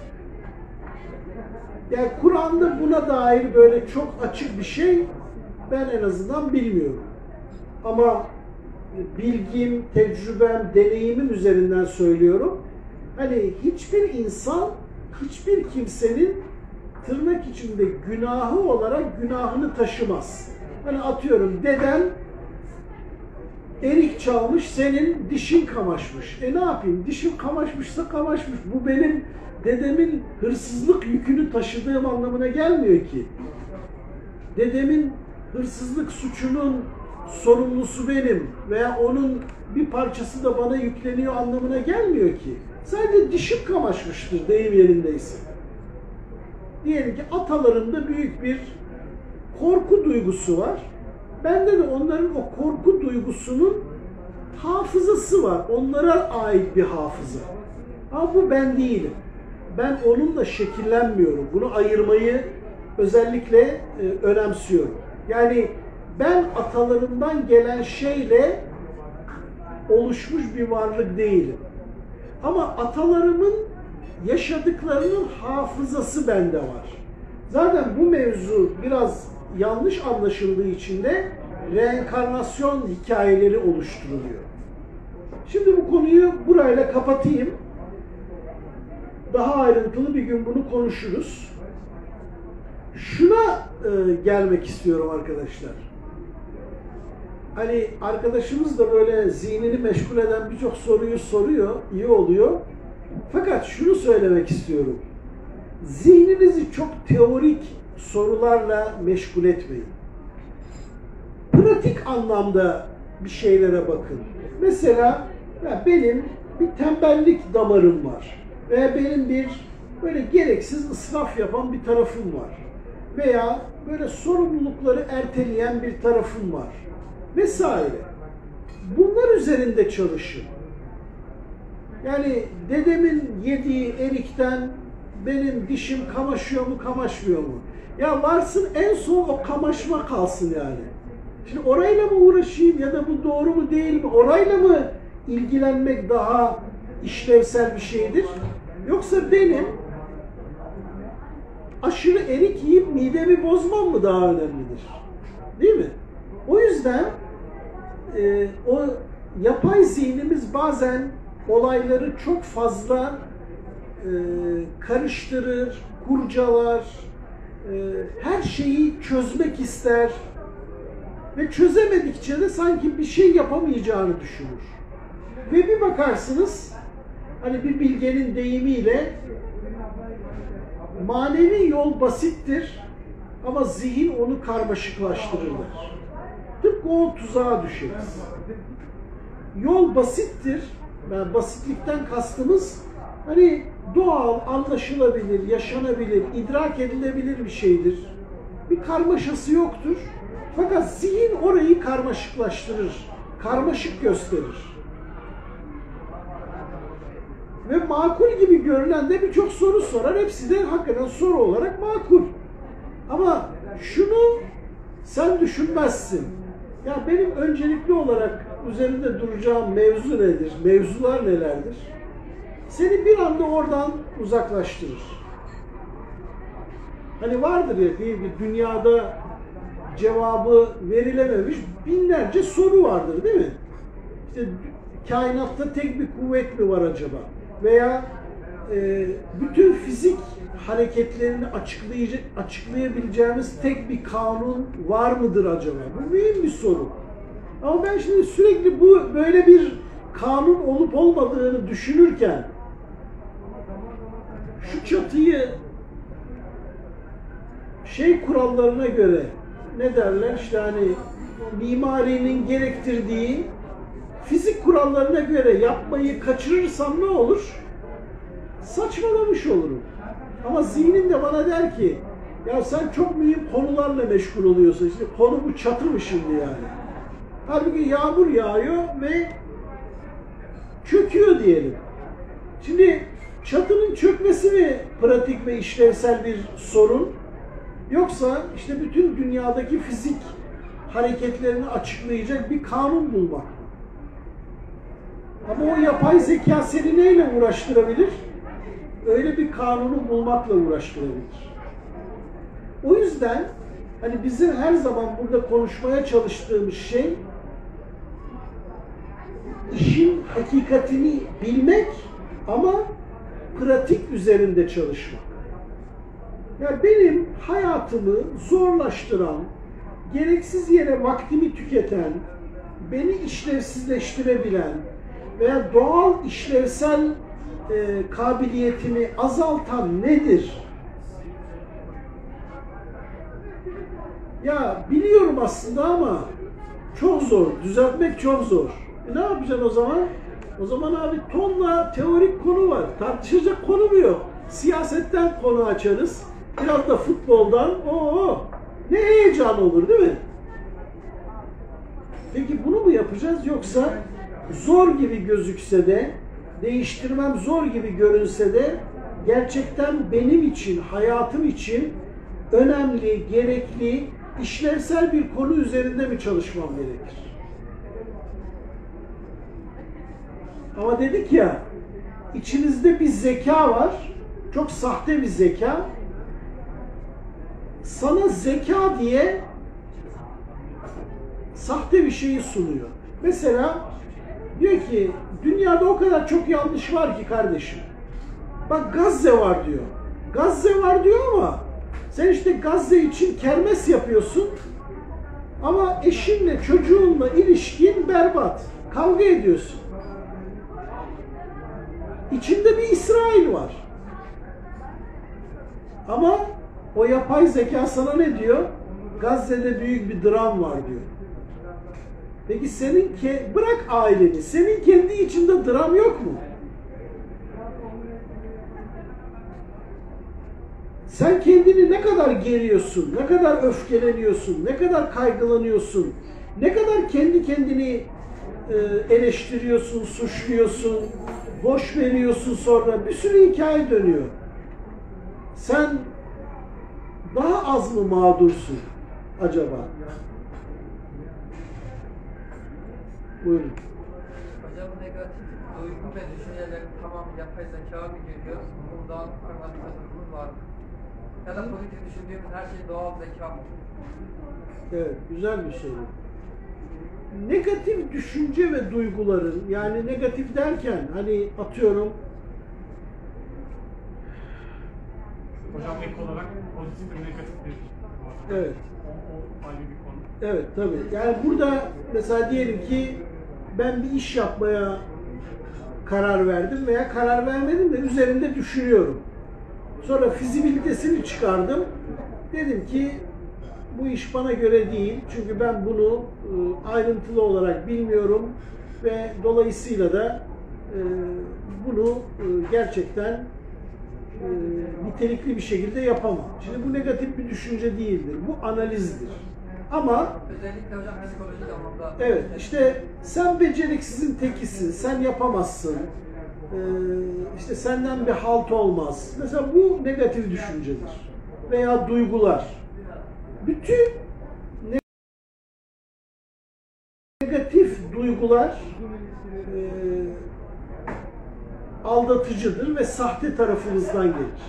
Yani Kur'an'da buna dair böyle çok açık bir şey ben en azından bilmiyorum. Ama bilgim, tecrübem, deneyimim üzerinden söylüyorum. Hani hiçbir insan, hiçbir kimsenin tırnak içinde günahı olarak günahını taşımaz. Hani atıyorum deden erik çalmış, senin dişin kamaşmış. Ne yapayım? Dişim kamaşmışsa kamaşmış. Bu benim dedemin hırsızlık yükünü taşıdığım anlamına gelmiyor ki. Dedemin hırsızlık suçunun sorumlusu benim veya onun bir parçası da bana yükleniyor anlamına gelmiyor ki. Sadece dişim kamaşmıştır deyim yerindeyse. Diyelim ki atalarında büyük bir korku duygusu var. Bende de onların o korku duygusunun hafızası var. Onlara ait bir hafıza. Ama bu ben değilim. Ben onunla şekillenmiyorum. Bunu ayırmayı özellikle önemsiyorum. Yani ben atalarımdan gelen şeyle oluşmuş bir varlık değilim. Ama atalarımın yaşadıklarının hafızası bende var. Zaten bu mevzu biraz yanlış anlaşıldığı için de reenkarnasyon hikayeleri oluşturuluyor. Şimdi bu konuyu burayla kapatayım. daha ayrıntılı bir gün bunu konuşuruz. Şuna gelmek istiyorum arkadaşlar. Hani arkadaşımız da böyle zihnini meşgul eden birçok soruyu soruyor, iyi oluyor. Fakat şunu söylemek istiyorum. Zihninizi çok teorik sorularla meşgul etmeyin. Pratik anlamda bir şeylere bakın. Mesela ya benim bir tembellik damarım var. Veya benim bir böyle gereksiz israf yapan bir tarafım var. Veya böyle sorumlulukları erteleyen bir tarafım var. Vesaire. Bunlar üzerinde çalışın. Yani dedemin yediği erikten benim dişim kamaşıyor mu, kamaşmıyor mu? Ya varsın en son o kamaşma kalsın yani. Şimdi orayla mı uğraşayım ya da bu doğru mu değil mi? Orayla mı ilgilenmek daha işlevsel bir şeydir? Yoksa benim aşırı erik yiyip midemi bozmam mı daha önemlidir? Değil mi? O yüzden o yapay zihnimiz bazen olayları çok fazla karıştırır, kurcalar, her şeyi çözmek ister ve çözemedikçe de sanki bir şey yapamayacağını düşünür. Ve bir bakarsınız, hani bir bilgenin deyimiyle manevi yol basittir ama zihin onu karmaşıklaştırırlar. Tıpkı o tuzağa düşeriz. Yol basittir, yani basitlikten kastımız hani doğal, anlaşılabilir, yaşanabilir, idrak edilebilir bir şeydir. Bir karmaşası yoktur. Fakat zihin orayı karmaşıklaştırır, karmaşık gösterir. Ve makul gibi görünen de birçok soru sorar. Hepsi de hakikaten soru olarak makul. Ama şunu sen düşünmezsin. Ya benim öncelikli olarak üzerinde duracağım mevzu nedir? Mevzular nelerdir? Seni bir anda oradan uzaklaştırır. Hani vardır ya bir dünyada cevabı verilememiş binlerce soru vardır değil mi? İşte kainatta tek bir kuvvet mi var acaba? Veya bütün fizik hareketlerini açıklayabileceğimiz tek bir kanun var mıdır acaba? Bu mühim bir soru. Ama ben şimdi sürekli böyle bir kanun olup olmadığını düşünürken şu çatıyı kurallarına göre ne derler işte hani mimarinin gerektirdiği fizik kurallarına göre yapmayı kaçırırsam ne olur? Saçmalamış olurum. Ama zihnim de bana der ki ya sen çok mühim konularla meşgul oluyorsun. İşte konu bu çatı mı şimdi yani? Halbuki yağmur yağıyor ve çöküyor diyelim. Şimdi çatının çökmesi mi pratik ve işlevsel bir sorun? Yoksa işte bütün dünyadaki fizik hareketlerini açıklayacak bir kanun bulmak mı? Ama o yapay zeka seni neyle uğraştırabilir? Öyle bir kanunu bulmakla uğraştırabilir. O yüzden hani bizim her zaman burada konuşmaya çalıştığımız şey işin hakikatini bilmek ama pratik üzerinde çalışmak. Ya benim hayatımı zorlaştıran, gereksiz yere vaktimi tüketen, beni işlevsizleştirebilen veya doğal işlevsel kabiliyetimi azaltan nedir? Ya biliyorum aslında ama çok zor, düzeltmek çok zor. Ne yapacaksın o zaman? O zaman abi tonla teorik konu var, tartışacak konu mu yok? Siyasetten konu açarız, biraz da futboldan, ne heyecan olur değil mi? Peki bunu mu yapacağız yoksa zor gibi gözükse de, değiştirmem zor gibi görünse de gerçekten benim için, hayatım için önemli, gerekli, işlevsel bir konu üzerinde mi çalışmam gerekir? Ama dedik ya, içinizde bir zeka var, çok sahte bir zeka. Sana zeka diye sahte bir şeyi sunuyor. Mesela diyor ki, dünyada o kadar çok yanlış var ki kardeşim. Bak Gazze var diyor. Gazze var diyor ama sen işte Gazze için kermes yapıyorsun ama eşinle, çocuğunla ilişkin berbat. Kavga ediyorsun. İçinde bir İsrail var. Ama o yapay zeka sana ne diyor? Gazze'de büyük bir dram var diyor. Peki bırak aileni, senin kendi içinde dram yok mu? Sen kendini ne kadar geriyorsun, ne kadar öfkeleniyorsun, ne kadar kaygılanıyorsun, ne kadar kendi kendini eleştiriyorsun, suçluyorsun, boş veriyorsun, sonra bir sürü hikaye dönüyor. Sen daha az mı mağdursun acaba? Buyurun. Hocam negatif duygu ve düşünceler tamam yapay zeka mı geliyor? Bundan anlattığımız var mı? Ya da pozitif düşündüğümüz her şey doğal zeka mı? Evet, güzel bir şey. Negatif düşünce ve duyguların, yani negatif derken hani atıyorum Hocam ilk olarak pozitif ve negatif bir evet. O ayrı bir konu. Evet tabii. Yani burada mesela diyelim ki ben bir iş yapmaya karar verdim veya karar vermedim de üzerinde düşünüyorum. Sonra fizibilitesini çıkardım. Dedim ki bu iş bana göre değil. Çünkü ben bunu ayrıntılı olarak bilmiyorum ve dolayısıyla da bunu gerçekten nitelikli bir şekilde yapamam. Şimdi bu negatif bir düşünce değildir. Bu analizdir. Ama Özellikle hocam psikolojik anlamda. evet, işte sen beceriksizin tekisin, sen yapamazsın, işte senden bir halt olmaz. Mesela bu negatif düşüncedir. Veya duygular. Bütün negatif duygular aldatıcıdır ve sahte tarafımızdan gelir.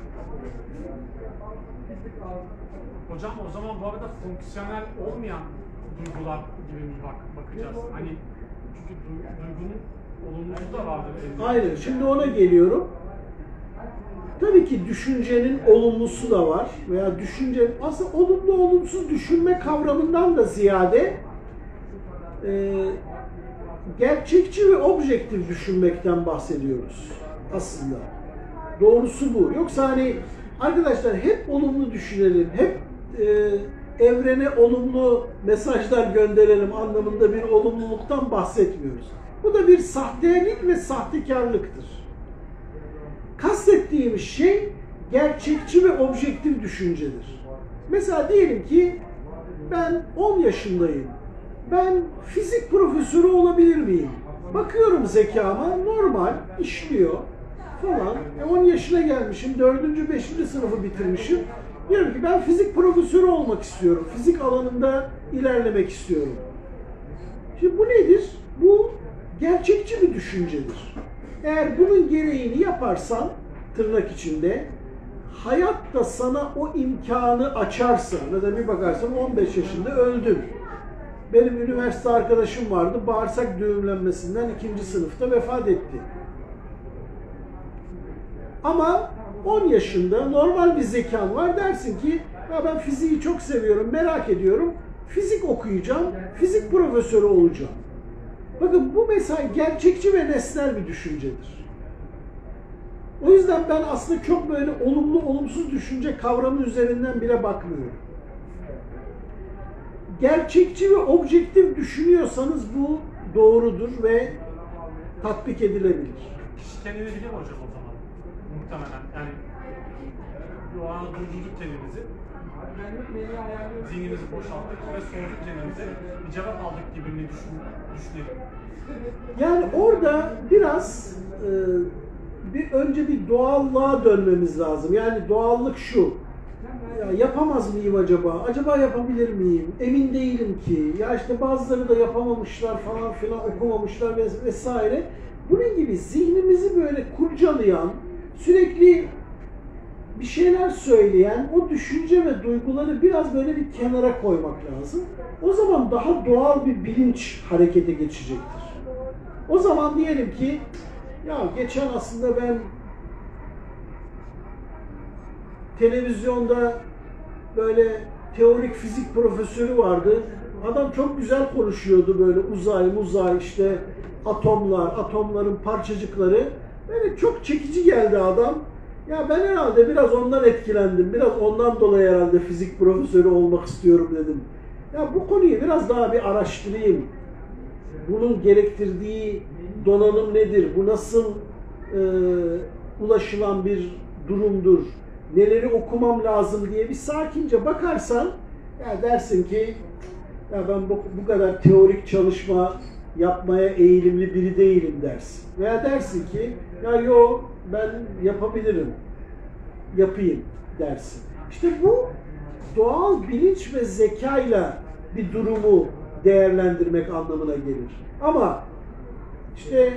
Hocam o zaman bu arada fonksiyonel olmayan duygular gibi mi bakacağız? Hani çünkü duygunun olumlusu da vardır. Aynen. Şimdi ona geliyorum. Tabii ki düşüncenin olumlusu da var veya düşünce aslında olumlu olumsuz düşünme kavramından da ziyade gerçekçi ve objektif düşünmekten bahsediyoruz aslında. Doğrusu bu. Yoksa hani arkadaşlar hep olumlu düşünelim, hep evrene olumlu mesajlar gönderelim anlamında bir olumluluktan bahsetmiyoruz. Bu da bir sahtelik ve sahtekarlıktır. Kastettiğimiz şey gerçekçi ve objektif düşüncedir. Mesela diyelim ki ben 10 yaşındayım. Ben fizik profesörü olabilir miyim? Bakıyorum zekama, normal, işliyor falan. 10 yaşına gelmişim, 4. 5. sınıfı bitirmişim. Diyorum ki ben fizik profesörü olmak istiyorum. Fizik alanında ilerlemek istiyorum. Şimdi bu nedir? Bu gerçekçi bir düşüncedir. Eğer bunun gereğini yaparsan, tırnak içinde, hayat da sana o imkanı açarsa, mesela bir bakarsan 15 yaşında öldün. Benim üniversite arkadaşım vardı, bağırsak düğümlenmesinden 2. sınıfta vefat etti. Ama 10 yaşında normal bir zekan var, dersin ki ya ben fiziği çok seviyorum, merak ediyorum, fizik okuyacağım, fizik profesörü olacağım. Bakın bu mesela gerçekçi ve nesnel bir düşüncedir. O yüzden ben aslında çok böyle olumlu olumsuz düşünce kavramı üzerinden bile bakmıyorum. Gerçekçi ve objektif düşünüyorsanız bu doğrudur ve tatbik edilebilir. Kişi kendini bilir hocam o zaman. Muhtemelen. Yani o an durdurduk kendimizi. Zihnimizi boşalttık ve sorduk kendimize. Bir cevap aldık gibi mi düşünelim. Yani orada biraz önce bir doğallığa dönmemiz lazım. Yani doğallık şu. Ya yapamaz mıyım acaba? Acaba yapabilir miyim? Emin değilim ki. Ya işte bazıları da yapamamışlar falan filan, okumamışlar vesaire. Bunun gibi zihnimizi böyle kurcalayan, sürekli bir şeyler söyleyen o düşünce ve duyguları biraz böyle bir kenara koymak lazım. O zaman daha doğal bir bilinç harekete geçecektir. O zaman diyelim ki ya geçen aslında ben televizyonda böyle teorik fizik profesörü vardı. Adam çok güzel konuşuyordu, böyle uzay işte atomlar, atomların parçacıkları. Böyle çok çekici geldi adam. Ya ben herhalde biraz ondan etkilendim. Biraz ondan dolayı herhalde fizik profesörü olmak istiyorum dedim. Ya bu konuyu biraz daha bir araştırayım. Bunun gerektirdiği donanım nedir? Bu nasıl ulaşılan bir durumdur? Neleri okumam lazım diye bir sakince bakarsan ya dersin ki ya ben bu kadar teorik çalışma yapmaya eğilimli biri değilim dersin. Veya dersin ki ya yo ben yapabilirim, yapayım dersin. İşte bu doğal bilinç ve zekayla bir durumu değerlendirmek anlamına gelir. Ama işte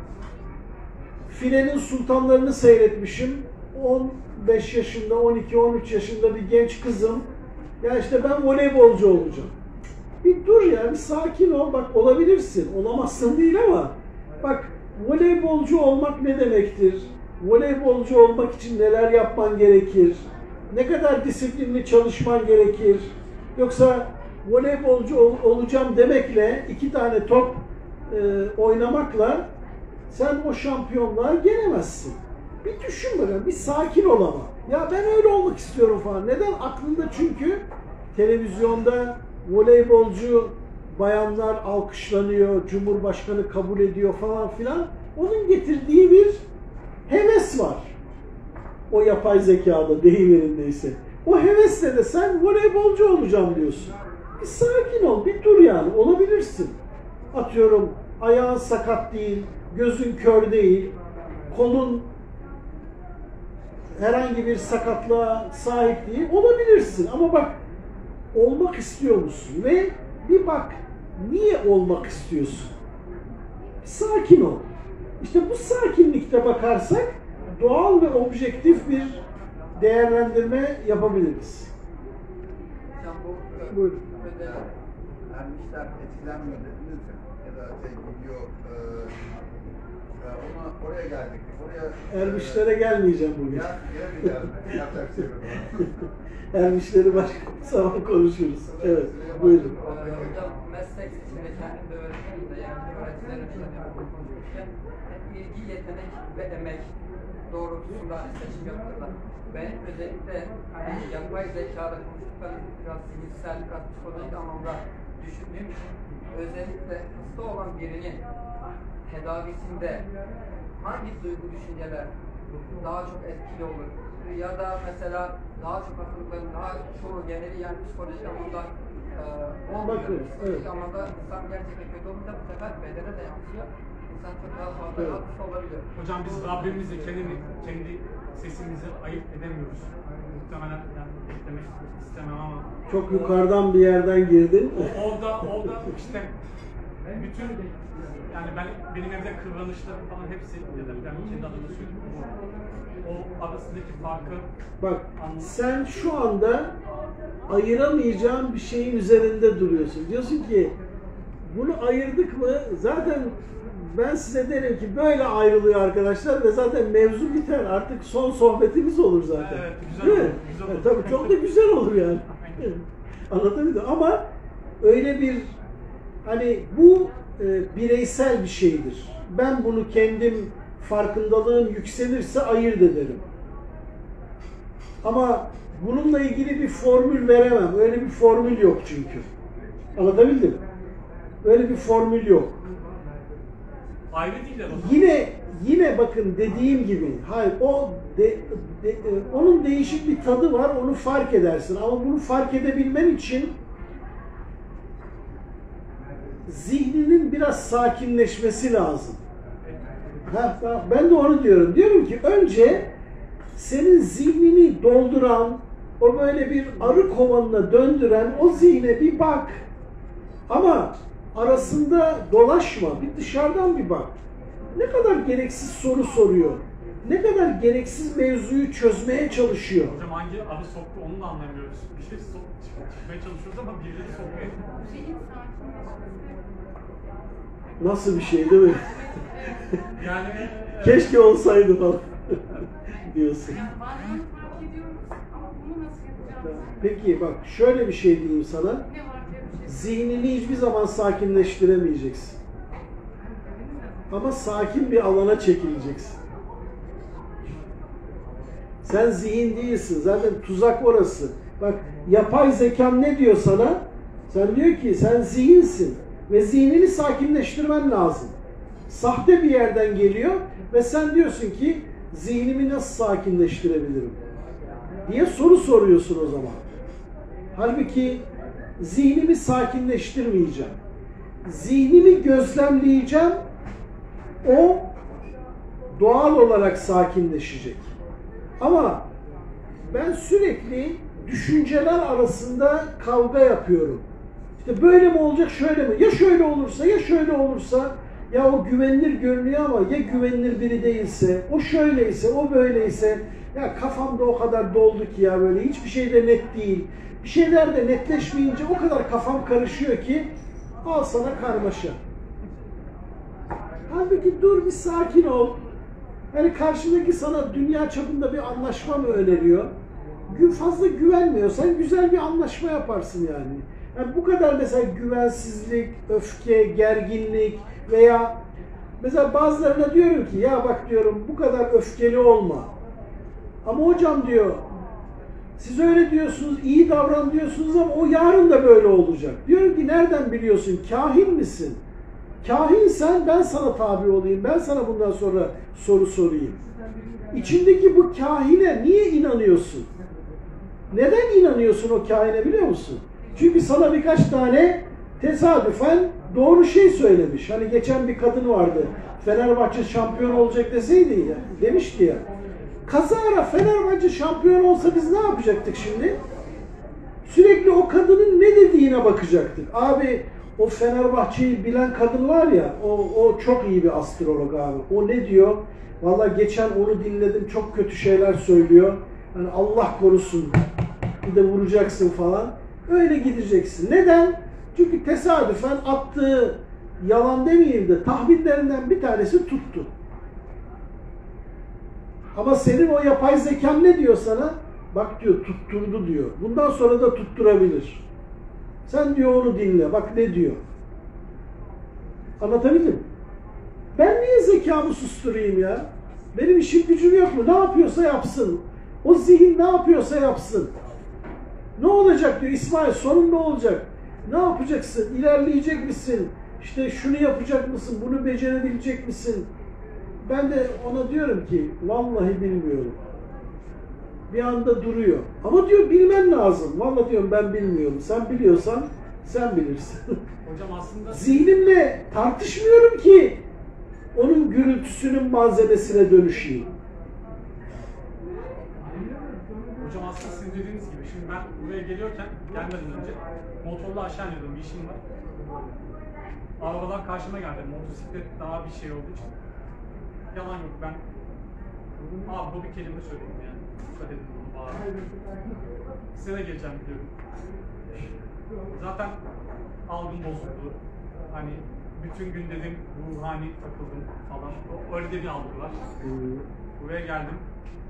Filenin Sultanlarını seyretmişim. 15 yaşında, 12-13 yaşında bir genç kızım. Ya işte ben voleybolcu olacağım. Bir dur ya, bir sakin ol. Bak olabilirsin, olamazsın değil ama bak voleybolcu olmak ne demektir? Voleybolcu olmak için neler yapman gerekir? Ne kadar disiplinli çalışman gerekir? Yoksa voleybolcu olacağım demekle 2 tane top oynamakla sen o şampiyonluğa gelemezsin. Bir düşün bakalım, bir sakin ol ama. Ya ben öyle olmak istiyorum falan. Neden? Aklında çünkü televizyonda voleybolcu bayanlar alkışlanıyor, Cumhurbaşkanı kabul ediyor falan filan. Onun getirdiği bir heves var. O yapay zekada deyimlerindeyse. O hevesle de sen voleybolcu olacağım diyorsun. Bir sakin ol, bir dur yani. Olabilirsin. Atıyorum ayağın sakat değil, gözün kör değil, kolun herhangi bir sakatlığa sahip değil. Olabilirsin ama bak olmak istiyor musun? Ve bir bak niye olmak istiyorsun? Sakin ol. İşte bu sakinlikte bakarsak doğal ve objektif bir değerlendirme yapabiliriz. Hocam bu Buyurun. Ermişler etkilenmiyor dediniz ya da gidiyor ona oraya geldik. Oraya Ermişlere gelmeyeceğim bugün. Gelemeyeceğiz mi? Yapacak şey yok. Ermişleri başka zaman konuşuruz. Evet, buyurun. Hocam meslek seçiminde kendim de öğretmenim de yani öğrencilerimizle konuşurken ilgi, yetenek ve emek doğrultusunda seçim yapıyorlar. Ben özellikle yapay zekada konuştuklarım biraz zihinsel, biraz psikolojik anlamda düşündüğüm için özellikle hasta olan birinin tedavisinde hangi duygu düşünceler daha çok etkili olur? Ya da mesela daha çok hastalıkların daha çoğu geneli yani psikolojik anlamda olmuyor. Bakın, Psikolojik evet. anlamda insan gerçekten kötü olunca bu sefer bedene de yansıyor. İnsan çok daha fazla Evet. hasta olabiliyor. Hocam biz Rabbimizle kendi sesimizi ayırt edemiyoruz. Muhtemelen yani demek istemem ama Çok yukarıdan bir yerden girdin. orada işte bütün yani benim evde kıvranışlarım falan hepsi ya da ben kendi adıma söylüyorum. O arasındaki farkı Bak sen şu anda ayıramayacağın bir şeyin üzerinde duruyorsun. Diyorsun ki bunu ayırdık mı zaten ben size derim ki böyle ayrılıyor arkadaşlar ve zaten mevzu biter. Artık son sohbetimiz olur zaten. Evet, güzel Değil olur, mi? güzel Evet, olur. tabii çok da güzel olur yani. Anlatabildim ama öyle bir hani bu bireysel bir şeydir. Ben bunu kendim farkındalığım yükselirse ayırt ederim. Ama bununla ilgili bir formül veremem. Öyle bir formül yok çünkü. Anlatabildim mi? Öyle bir formül yok. ayrı değiller o zaman. Yine bakın dediğim gibi, hayır onun değişik bir tadı var, onu fark edersin. Ama bunu fark edebilmen için zihninin biraz sakinleşmesi lazım. Ben de onu diyorum. Diyorum ki önce senin zihnini dolduran, o böyle bir arı kovanına döndüren o zihne bir bak. Ama arasında dolaşma, bir dışarıdan bir bak. Ne kadar gereksiz soru soruyor. Ne kadar gereksiz mevzuyu çözmeye çalışıyor. Hocam hangi arı soktu onu da anlamıyoruz. Bir şey çıkmaya çalışıyoruz ama birileri sokmuyor. Nasıl bir şey değil mi? Yani Keşke olsaydı falan diyorsun. Yani bazen fark ediyorum, Peki bak şöyle bir şey diyeyim sana. Zihnini hiçbir zaman sakinleştiremeyeceksin. Ama sakin bir alana çekileceksin. Sen zihin değilsin. Zaten tuzak orası. Bak yapay zekam ne diyor sana? Sen diyor ki sen zihinsin. Ve zihnini sakinleştirmen lazım. Sahte bir yerden geliyor ve sen diyorsun ki zihnimi nasıl sakinleştirebilirim diye soru soruyorsun o zaman. Halbuki zihnimi sakinleştirmeyeceğim. Zihnimi gözlemleyeceğim. O doğal olarak sakinleşecek. Ama ben sürekli düşünceler arasında kavga yapıyorum. İşte böyle mi olacak, şöyle mi? Ya şöyle olursa, ya şöyle olursa, ya o güvenilir görünüyor ama ya güvenilir biri değilse, o şöyleyse, o böyleyse, ya kafamda o kadar doldu ki ya böyle hiçbir şey de net değil. Bir şeyler de netleşmeyince o kadar kafam karışıyor ki al sana karmaşa. Halbuki dur bir sakin ol. Yani karşındaki sana dünya çapında bir anlaşma mı öneriyor? Fazla güvenmiyorsan güzel bir anlaşma yaparsın yani. Yani bu kadar mesela güvensizlik, öfke, gerginlik veya mesela bazılarına diyorum ki ya bak diyorum bu kadar öfkeli olma. Ama hocam diyor siz öyle diyorsunuz, iyi davran diyorsunuz ama o yarın da böyle olacak. Diyorum ki nereden biliyorsun? Kahin misin? Kahinsen ben sana tabi olayım. Ben sana bundan sonra soru sorayım. İçindeki bu kahine niye inanıyorsun? Neden inanıyorsun o kahine biliyor musun? Çünkü sana birkaç tane tesadüfen doğru şey söylemiş. Hani geçen bir kadın vardı. Fenerbahçe şampiyon olacak deseydi ya. Demişti ya. Kazara Fenerbahçe şampiyon olsa biz ne yapacaktık şimdi? Sürekli o kadının ne dediğine bakacaktık. Abi o Fenerbahçe'yi bilen kadın var ya, o çok iyi bir astrolog abi. O ne diyor? Vallahi geçen onu dinledim, çok kötü şeyler söylüyor. Yani Allah korusun, bir de vuracaksın falan. Öyle gideceksin. Neden? Çünkü tesadüfen attığı, yalan demeyeyim de tahminlerinden bir tanesi tuttu. Ama senin o yapay zekan ne diyor sana? Bak diyor, tutturdu diyor. Bundan sonra da tutturabilir. Sen diyor onu dinle. Bak ne diyor. Anlatabildim? Ben niye zekamı susturayım ya? Benim işim gücüm yok mu? Ne yapıyorsa yapsın. O zihin ne yapıyorsa yapsın. Ne olacak diyor İsmail, sorun ne olacak? Ne yapacaksın? İlerleyecek misin? İşte şunu yapacak mısın? Bunu becerebilecek misin? Ben de ona diyorum ki vallahi bilmiyorum. Bir anda duruyor. Ama diyor bilmen lazım. Vallahi diyorum ben bilmiyorum. Sen biliyorsan sen bilirsin. Hocam aslında Zihnimle tartışmıyorum ki onun gürültüsünün malzemesine dönüşeyim. Hocam aslında sizin dediğiniz gibi. Şimdi ben buraya gelmeden önce motorla aşağı iniyordum. Bir işim var. Arabalar karşıma geldi. Motosiklet daha bir şey olduğu için. Yalan yok ben. Abi bu bir kelime söyledim yani. Söyledim bunu bağırdım. Size de geleceğim biliyorum. Zaten algım bozuldu. Hani bütün gün dedim ruhani takıldım falan. Öyle de bir algı var. Buraya geldim.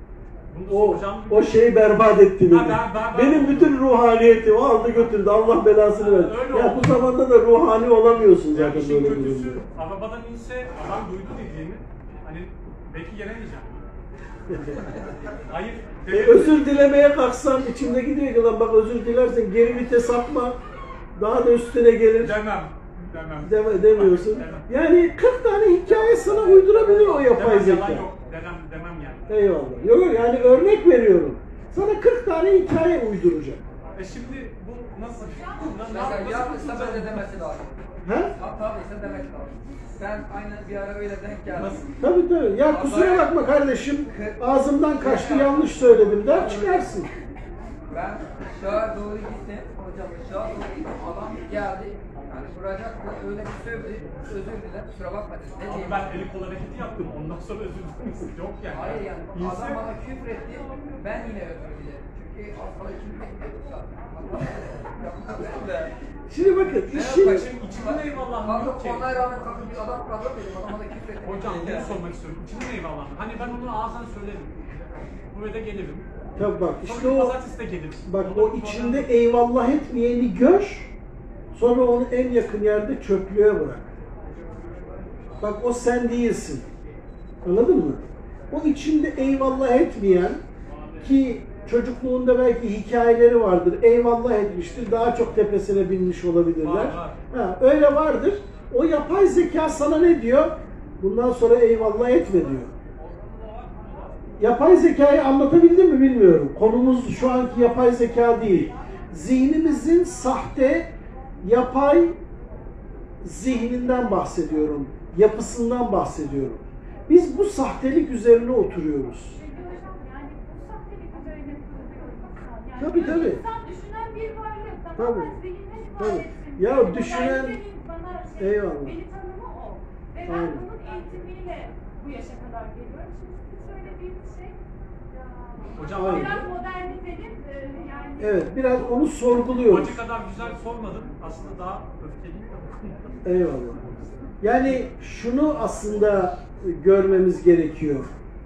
O şeyi berbat etti beni. Benim oldum. bütün ruhaniyetimi aldı götürdü. Allah belasını versin. Öyle Ya oldu. bu zamanda da ruhani olamıyorsun Yani zaten işin böyle bir kötüsü durumda. arabadan inse adam duydu dediğimi hani belki gelemeyeceğim. Hayır. Özür dilemeye kalksam içimdeki diyor ki lan bak özür dilersen geri vites atma. Daha da üstüne gelir. Demem. Demiyorsun. Demem. Yani 40 tane hikaye sana uydurabilir o yapay zeka. Yalan yok. Demem yani. Eyvallah. Yok yani örnek veriyorum. Sana 40 tane hikaye uyduracak. Şimdi bu nasıl? Mesela yanlışsa böyle demesi lazım. He? Hatalıysa demek lazım. Ben aynen bir ara öyle denk geldim. Tabii tabii. Ya kusura bakma kardeşim. Ağzımdan kaçtı yanlış söyledim der çıkarsın. Ben aşağı doğru gittim. Hocam aşağı doğru gittim. Adam geldi. Yani vuracaktı. Öyle bir sövdü. Özür dilerim. Kusura bakma dedim. Ne Abi diyeyim? ben eli kol hareketi yaptım. Ondan sonra özür dilerim. Yok yani. Hayır yani. İnse- Adam bana küfür etti. Ben yine özür dilerim. Çünkü aslında küfür etmiyorduk zaten. Şimdi bakın işin... Şimdi içimin eyvallah mı yok ki? Ona rağmen kalkıp bir adam problem dedim. Adam bana küfür etti. Hocam bunu sormak istiyorum. İçimin eyvallah mı? Hani ben onu ağzına söylerim. Buraya da gelirim. Tabii bak işte Sonra o, pazartesi de gelir. bak Onda o bir içinde problem yok. eyvallah etmeyeni gör, sonra onu en yakın yerde çöplüğe bırak. Bak o sen değilsin. Anladın mı? O içinde eyvallah etmeyen, ki çocukluğunda belki hikayeleri vardır, eyvallah etmiştir, daha çok tepesine binmiş olabilirler. Var. Ha, öyle vardır. O yapay zeka sana ne diyor? Bundan sonra eyvallah etme diyor. Yapay zekayı anlatabildim mi bilmiyorum. Konumuz şu anki yapay zeka değil. Zihnimizin sahte, yapay zihninden bahsediyorum. Yapısından bahsediyorum. Biz bu sahtelik üzerine oturuyoruz. Yani bu sahtelik üzerine kuruluyoruz. Yani Tabii, tabii. İnsan düşünen bir varlık. Tabii. Tamamen zihinden Tabii. ibaretsin. Ya Yani düşünen- modernitenin bana Eyvallah. beni tanımı o. Ve ben Aynen. bunun eğitimiyle bu yaşa kadar geliyorum. Şimdi sizin söylediğiniz şey Hocam Aynen. biraz modernitenin yani Evet, biraz onu sorguluyoruz. acı kadar güzel sormadım. Aslında daha öfkeliyim de bu konuda. Eyvallah. Yani şunu aslında görmemiz gerekiyor.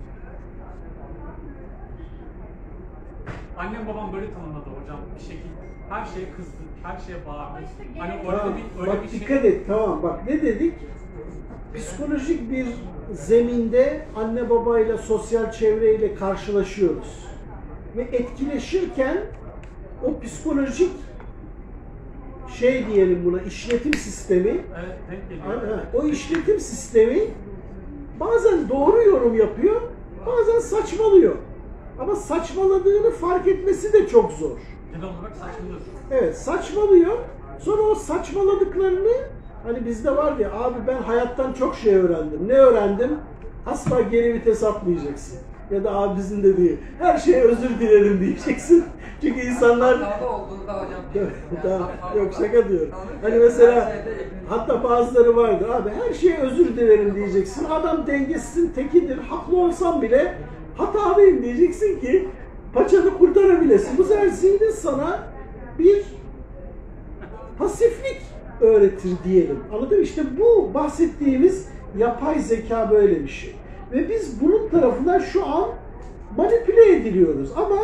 Annem babam böyle tanımladı hocam bir şekilde. Her şeye kızdı, her şeye bağırdı. işte Hani gerek- öyle Tamam, bir öyle bak bir şey. dikkat et, tamam bak ne dedik? Psikolojik bir zeminde anne babayla, sosyal çevreyle karşılaşıyoruz. Ve etkileşirken o psikolojik şey diyelim buna, işletim sistemi, Evet, denk geliyor. o işletim sistemi bazen doğru yorum yapıyor, bazen saçmalıyor. Ama saçmaladığını fark etmesi de çok zor. Genel olarak saçmalıyor. Evet, saçmalıyor. Sonra o saçmaladıklarını, hani bizde var ya, abi ben hayattan çok şey öğrendim. Ne öğrendim? Asla geri vites atmayacaksın. Ya da abi bizim de değil. Her şeye özür dilerim diyeceksin. Çünkü insanlar... Hatalı olduğunda hocam diyorsun. Tamam, hatalı yok da- şaka diyorum. Anladın mı? Hani mesela Her şeyde ekmek- hatta bazıları vardır abi, her şeye özür dilerim diyeceksin. Adam dengesizin tekidir. Haklı olsam bile hatalıyım diyeceksin ki paçanı kurtarabilesin. Bu sefer zihnin sana bir pasiflik öğretir diyelim. Anladın mı? İşte bu bahsettiğimiz yapay zeka böyle bir şey. Ve biz bunun tarafından şu an manipüle ediliyoruz. Ama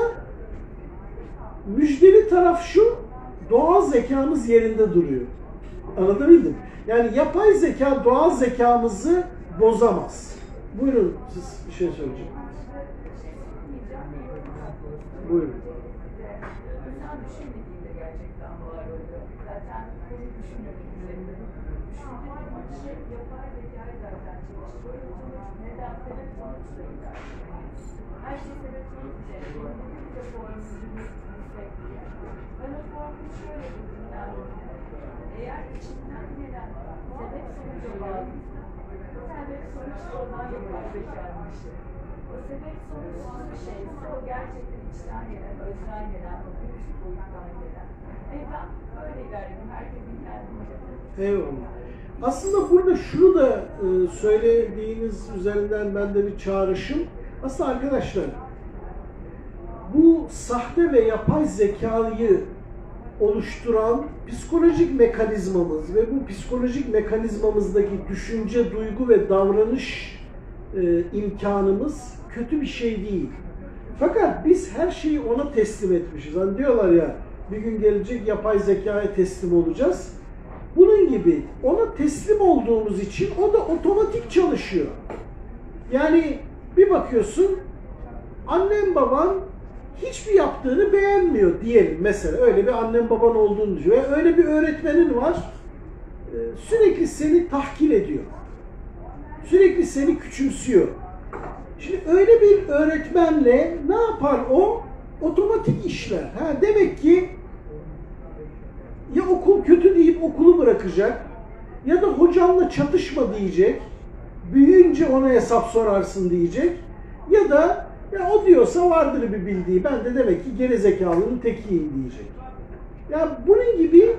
müjdeli taraf şu, doğal zekamız yerinde duruyor. Anlatabildim? Yani yapay zeka doğal zekamızı bozamaz. Buyurun, siz bir şey söyleyeceksiniz. Buyurun. insan düşünmediğinde gerçekten var oluyor. Zaten bunu düşünmediğinde düşündüğüm şey yapay zekayı zaten çalıştırıyor. Neden? Sebep sonuçla ilerliyor. Her şey sebep sonuç üzerine. Bir de formülünü destekliyor. Ben o formülü şöyle isimlendirdim. Eğer içinden gelen sebep sonuca bağlıysa, sebep sonuç olan yapay zekanmıştır. O sebep sonuçsuz bir şeyse o gerçekten içten gelen, özden gelen, o büyük boyuttan gelen. Ve ben böyle ilerledim. Herkesin kendince. Eyvallah. Aslında burada şunu da söylediğiniz üzerinden ben de bir çağrışım. Aslında arkadaşlar, bu sahte ve yapay zekayı oluşturan psikolojik mekanizmamız ve bu psikolojik mekanizmamızdaki düşünce, duygu ve davranış imkanımız kötü bir şey değil. Fakat biz her şeyi ona teslim etmişiz. Hani diyorlar ya, bir gün gelecek yapay zekaya teslim olacağız. Bunun gibi ona teslim olduğumuz için o da otomatik çalışıyor. Yani bir bakıyorsun, annen baban hiçbir yaptığını beğenmiyor diyelim mesela. Öyle bir annen baban olduğunu düşün. Ve öyle bir öğretmenin var, sürekli seni tahkir ediyor. Sürekli seni küçümsüyor. Şimdi öyle bir öğretmenle ne yapar o? Otomatik işler. Ha, demek ki ya okul kötü deyip okulu bırakacak, ya da hocanla çatışma diyecek, büyüyünce ona hesap sorarsın diyecek, ya da ya o diyorsa vardır bir bildiği, ben de demek ki gerizekalının tekiyim diyecek. Ya bunun gibi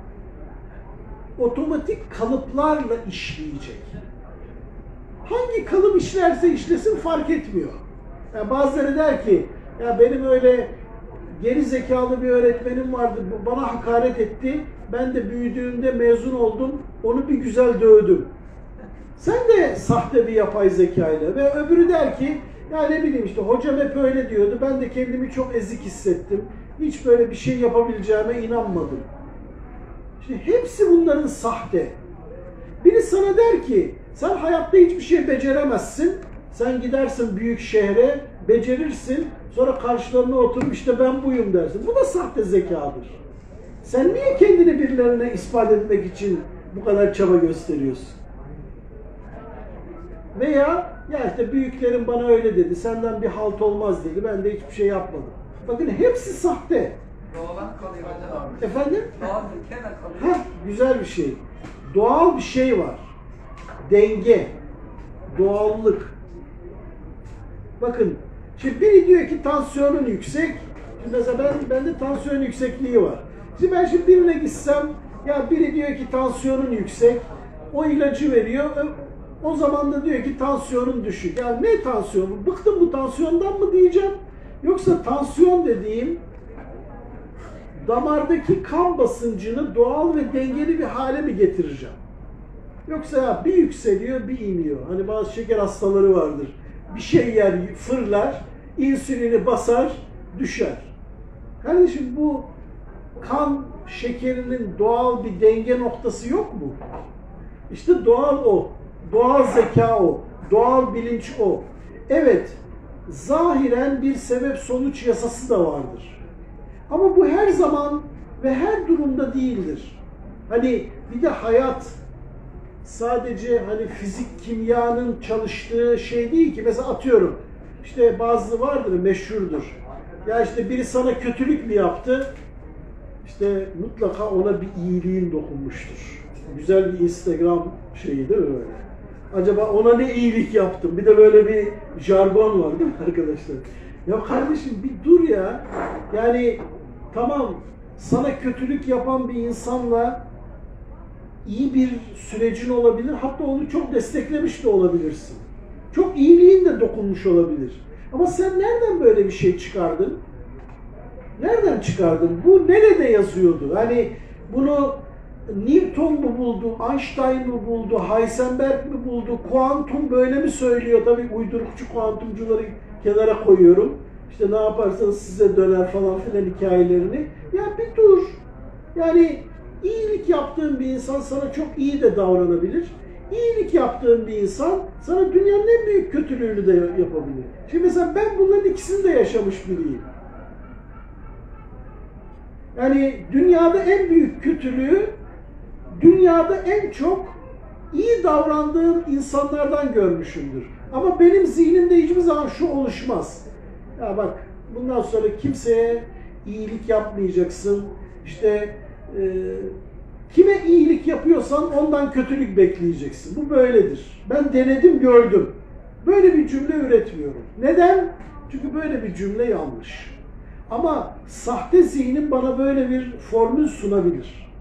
otomatik kalıplarla işleyecek. Hangi kalıp işlerse işlesin fark etmiyor. Yani bazıları der ki, ya benim öyle geri zekalı bir öğretmenim vardı, bana hakaret etti, ben de büyüdüğümde mezun oldum, onu bir güzel dövdüm. Sen de sahte bir yapay zekayla ve öbürü der ki, Ya ne bileyim işte hocam hep öyle diyordu. Ben de kendimi çok ezik hissettim. Hiç böyle bir şey yapabileceğime inanmadım. İşte hepsi bunların sahte. Biri sana der ki sen hayatta hiçbir şey beceremezsin. Sen gidersin büyük şehre, becerirsin. Sonra karşılarına oturup işte ben buyum dersin. Bu da sahte zekadır. Sen niye kendini birilerine ispat etmek için bu kadar çaba gösteriyorsun? Veya ya işte büyüklerim bana öyle dedi, senden bir halt olmaz dedi, ben de hiçbir şey yapmadım. Bakın hepsi sahte. Doğadan kalıyor hocam. Efendim? Doğal ülkeyle kalıyor. Heh, güzel bir şey. Doğal bir şey var. Denge, doğallık. Bakın, şimdi biri diyor ki tansiyonun yüksek. Şimdi mesela bende tansiyon yüksekliği var. Şimdi ben birine gitsem, ya biri diyor ki tansiyonun yüksek, o ilacı veriyor. O zaman da diyor ki tansiyonun düşük. Yani ne tansiyonu? Bıktım bu tansiyondan mı diyeceğim? Yoksa tansiyon dediğim damardaki kan basıncını doğal ve dengeli bir hale mi getireceğim? Yoksa ya bir yükseliyor, bir iniyor. Hani bazı şeker hastaları vardır. Bir şey yer, fırlar, insülini basar, düşer. Kardeşim bu kan şekerinin doğal bir denge noktası yok mu? İşte doğal o. Doğal zeka o. Doğal bilinç o. Evet, zahiren bir sebep-sonuç yasası da vardır. Ama bu her zaman ve her durumda değildir. Hani bir de hayat sadece hani fizik, kimyanın çalıştığı şey değil ki. Mesela atıyorum, işte bazı vardır, meşhurdur. Ya işte biri sana kötülük mü yaptı? İşte mutlaka ona bir iyiliğin dokunmuştur. Güzel bir Instagram şeyi değil mi böyle? Acaba ona ne iyilik yaptım? Bir de böyle bir jargon var değil mi arkadaşlar? Ya kardeşim bir dur ya. Yani tamam sana kötülük yapan bir insanla iyi bir sürecin olabilir. Hatta onu çok desteklemiş de olabilirsin. Çok iyiliğin de dokunmuş olabilir. Ama sen nereden böyle bir şey çıkardın? Nereden çıkardın? Bu nerede yazıyordu? Hani bunu Newton mu buldu, Einstein mı buldu, Heisenberg mi buldu, kuantum böyle mi söylüyor? Tabii uydurukçu kuantumcuları kenara koyuyorum. İşte ne yaparsanız size döner falan filan hikayelerini. Ya bir dur. Yani iyilik yaptığın bir insan sana çok iyi de davranabilir. İyilik yaptığın bir insan sana dünyanın en büyük kötülüğünü de yapabilir. Şimdi mesela ben bunların ikisini de yaşamış biriyim. Yani dünyada en büyük kötülüğü, dünyada en çok iyi davrandığım insanlardan görmüşümdür. Ama benim zihnimde hiçbir zaman şu oluşmaz. Ya bak bundan sonra kimseye iyilik yapmayacaksın. İşte kime iyilik yapıyorsan ondan kötülük bekleyeceksin. Bu böyledir. Ben denedim, gördüm. Böyle bir cümle üretmiyorum. Neden? Çünkü böyle bir cümle yanlış. Ama sahte zihnim bana böyle bir formül sunabilir.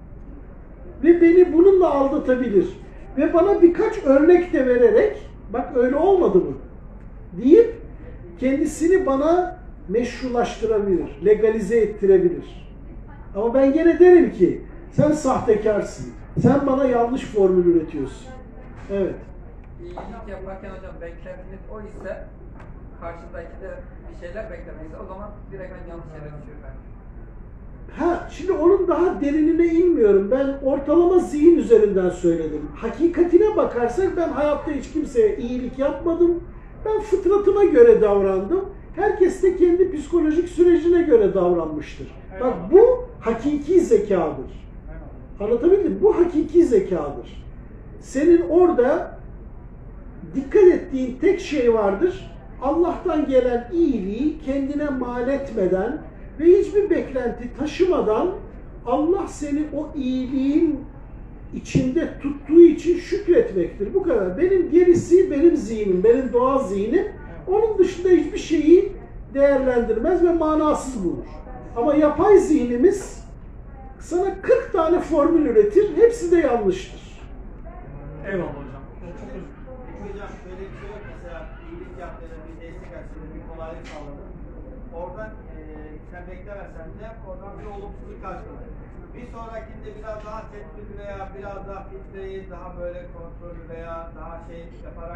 Ve beni bununla aldatabilir. Ve bana birkaç örnek de vererek, bak öyle olmadı mı? Deyip kendisini bana meşrulaştırabilir, legalize ettirebilir. Ama ben gene derim ki, sen sahtekarsın. Sen bana yanlış formül üretiyorsun. Evet. İyilik yaparken hocam beklentiniz o ise karşındaki de bir şeyler beklemekse o zaman direkt yanlış yere düşüyor bence. Şimdi onun daha derinine inmiyorum. Ben ortalama zihin üzerinden söyledim. Hakikatine bakarsak ben hayatta hiç kimseye iyilik yapmadım. Ben fıtratıma göre davrandım. Herkes de kendi psikolojik sürecine göre davranmıştır. Bak bu hakiki zekadır. Anlatabildim mi? Bu hakiki zekadır. Senin orada dikkat ettiğin tek şey vardır. Allah'tan gelen iyiliği kendine mal etmeden ve hiçbir beklenti taşımadan Allah seni o iyiliğin içinde tuttuğu için şükretmektir. Bu kadar. Benim gerisi benim zihnim, benim doğal zihnim. Onun dışında hiçbir şeyi değerlendirmez ve manasız bulur. Ama yapay zihnimiz sana 40 tane formül üretir, hepsi de yanlıştır. Eyvallah hocam. Çok özür Hocam şöyle bir şey yok, mesela iyilik yaptığında bir destek açtığında bir kolaylık sağladın. Oradan sen beklemezsen de oradan bir olumsuzluk karşıladın. Bir sonrakinde biraz daha tedbirli veya biraz daha filtreyi daha böyle kontrollü veya daha şey yaparak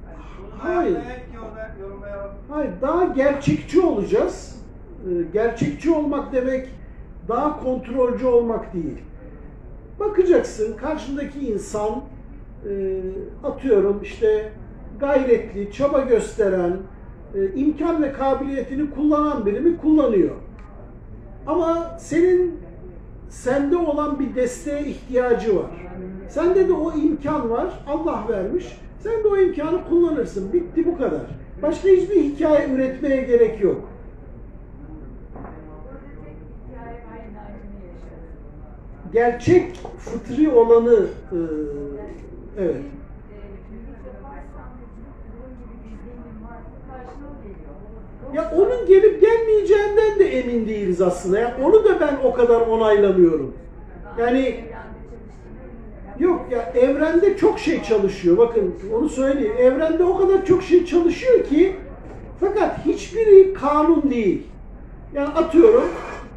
Hayır. Belki orada yorumlayalım. Hayır, daha gerçekçi olacağız. Gerçekçi olmak demek daha kontrolcü olmak değil. Bakacaksın karşındaki insan atıyorum işte gayretli, çaba gösteren, imkan ve kabiliyetini kullanan birini kullanıyor. Ama sende olan bir desteğe ihtiyacı var. Sende de o imkan var, Allah vermiş. Sen de o imkanı kullanırsın. Bitti, bu kadar. Başka hiçbir hikaye üretmeye gerek yok. Gerçek, fıtri olanı evet. Ya onun gelip gelmeyeceğinden de emin değiliz aslında. Ya onu da ben o kadar onaylamıyorum. Yani yok ya, evrende çok şey çalışıyor. Bakın onu söyleyeyim. Evrende o kadar çok şey çalışıyor ki fakat hiçbiri kanun değil. Yani atıyorum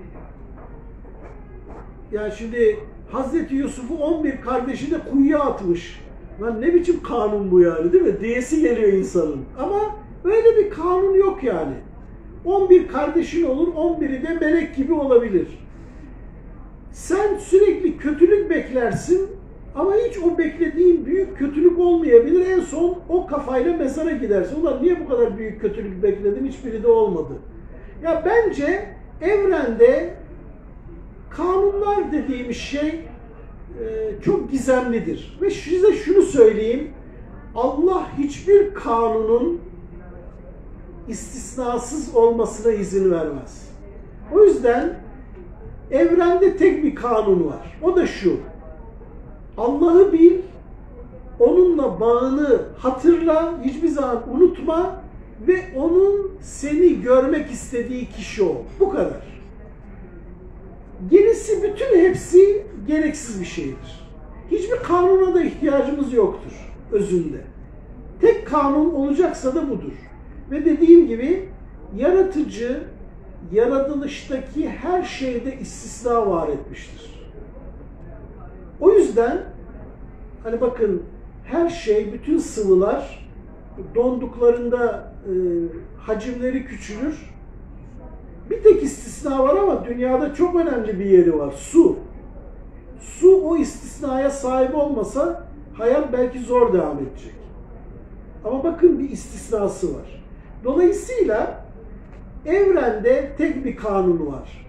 ya şimdi Hazreti Yusuf'u 11 kardeşi de kuyuya atmış. Lan ne biçim kanun bu yani, değil mi? Diyesi geliyor insanın. Ama öyle bir kanun yok yani. 11 kardeşin olur, 11'i de melek gibi olabilir. Sen sürekli kötülük beklersin ama hiç o beklediğin büyük kötülük olmayabilir. En son o kafayla mezara gidersin. Ulan niye bu kadar büyük kötülük bekledim? Hiçbiri de olmadı. Ya bence evrende kanunlar dediğimiz şey çok gizemlidir. Ve size şunu söyleyeyim. Allah hiçbir kanunun istisnasız olmasına izin vermez. O yüzden evrende tek bir kanun var. O da şu. Allah'ı bil, onunla bağını hatırla, hiçbir zaman unutma ve onun seni görmek istediği kişi ol. Bu kadar. Gerisi, bütün hepsi gereksiz bir şeydir. Hiçbir kanuna da ihtiyacımız yoktur özünde. Tek kanun olacaksa da budur. Ve dediğim gibi yaratıcı, yaratılıştaki her şeyde istisna var etmiştir. O yüzden hani bakın her şey, bütün sıvılar donduklarında hacimleri küçülür. Bir tek istisna var ama dünyada çok önemli bir yeri var. Su. Su o istisnaya sahip olmasa hayat belki zor devam edecek. Ama bakın bir istisnası var. Dolayısıyla evrende tek bir kanun var.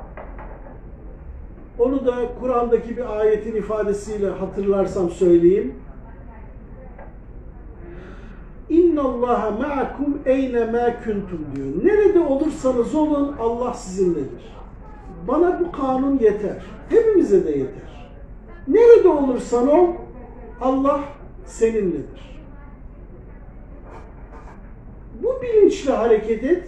Onu da Kur'an'daki bir ayetin ifadesiyle hatırlarsam söyleyeyim. İnna Allaha ma'akum eyne ma kuntum diyor. Nerede olursanız olun Allah sizinledir. Bana bu kanun yeter. Hepimize de yeter. Nerede olursan ol Allah seninledir. Bu bilinçle hareket et.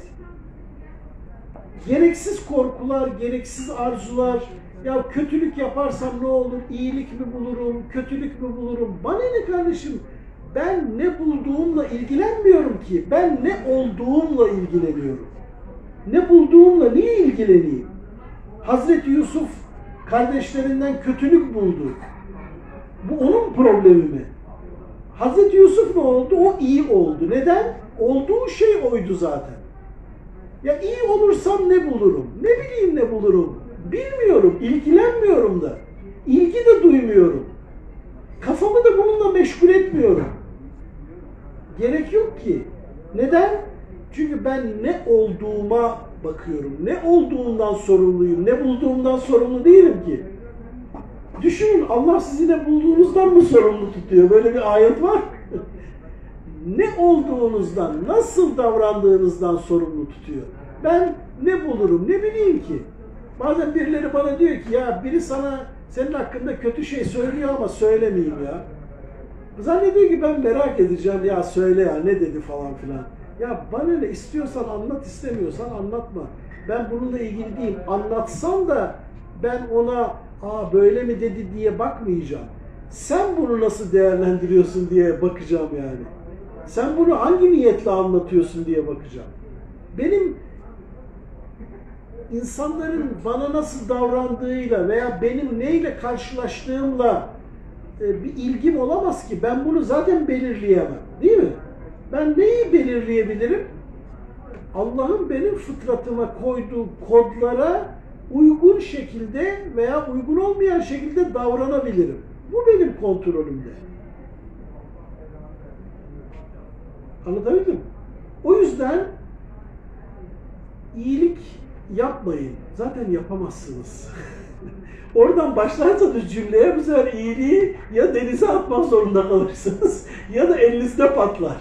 Gereksiz korkular, gereksiz arzular, ya kötülük yaparsam ne olur, iyilik mi bulurum, kötülük mü bulurum? Bana ne kardeşim? Ben ne bulduğumla ilgilenmiyorum ki. Ben ne olduğumla ilgileniyorum. Ne bulduğumla niye ilgileneyim? Hazreti Yusuf kardeşlerinden kötülük buldu. Bu onun problemi mi? Hazreti Yusuf ne oldu? O iyi oldu. Neden? Olduğu şey oydu zaten. Ya iyi olursam ne bulurum? Ne bileyim ne bulurum? Bilmiyorum, ilgilenmiyorum da. İlgi de duymuyorum. Kafamı da bununla meşgul etmiyorum. Gerek yok ki. Neden? Çünkü ben ne olduğuma bakıyorum. Ne olduğumdan sorumluyum. Ne bulduğumdan sorumlu değilim ki. Düşünün, Allah sizi ne bulduğunuzdan mı sorumlu tutuyor? Böyle bir ayet var. Ne olduğunuzdan, nasıl davrandığınızdan sorumlu tutuyor. Ben ne bulurum, ne bileyim ki. Bazen birileri bana diyor ki ya biri sana senin hakkında kötü şey söylüyor ama söylemeyeyim ya. Zannediyor ki ben merak edeceğim, ya söyle ya ne dedi falan filan. Ya bana ne, istiyorsan anlat, istemiyorsan anlatma. Ben bununla ilgili değilim. Anlatsan da ben ona böyle mi dedi diye bakmayacağım. Sen bunu nasıl değerlendiriyorsun diye bakacağım yani. Sen bunu hangi niyetle anlatıyorsun diye bakacağım. Benim insanların bana nasıl davrandığıyla veya benim neyle karşılaştığımla bir ilgim olamaz ki. Ben bunu zaten belirleyemem. Değil mi? Ben neyi belirleyebilirim? Allah'ın benim fıtratıma koyduğu kodlara uygun şekilde veya uygun olmayan şekilde davranabilirim. Bu benim kontrolümde. Anlatabildim mi? O yüzden iyilik yapmayın. Zaten yapamazsınız. Oradan başlarsanız cümleye bu sefer iyiliği ya denize atmak zorunda kalırsınız ya da elinizde patlar.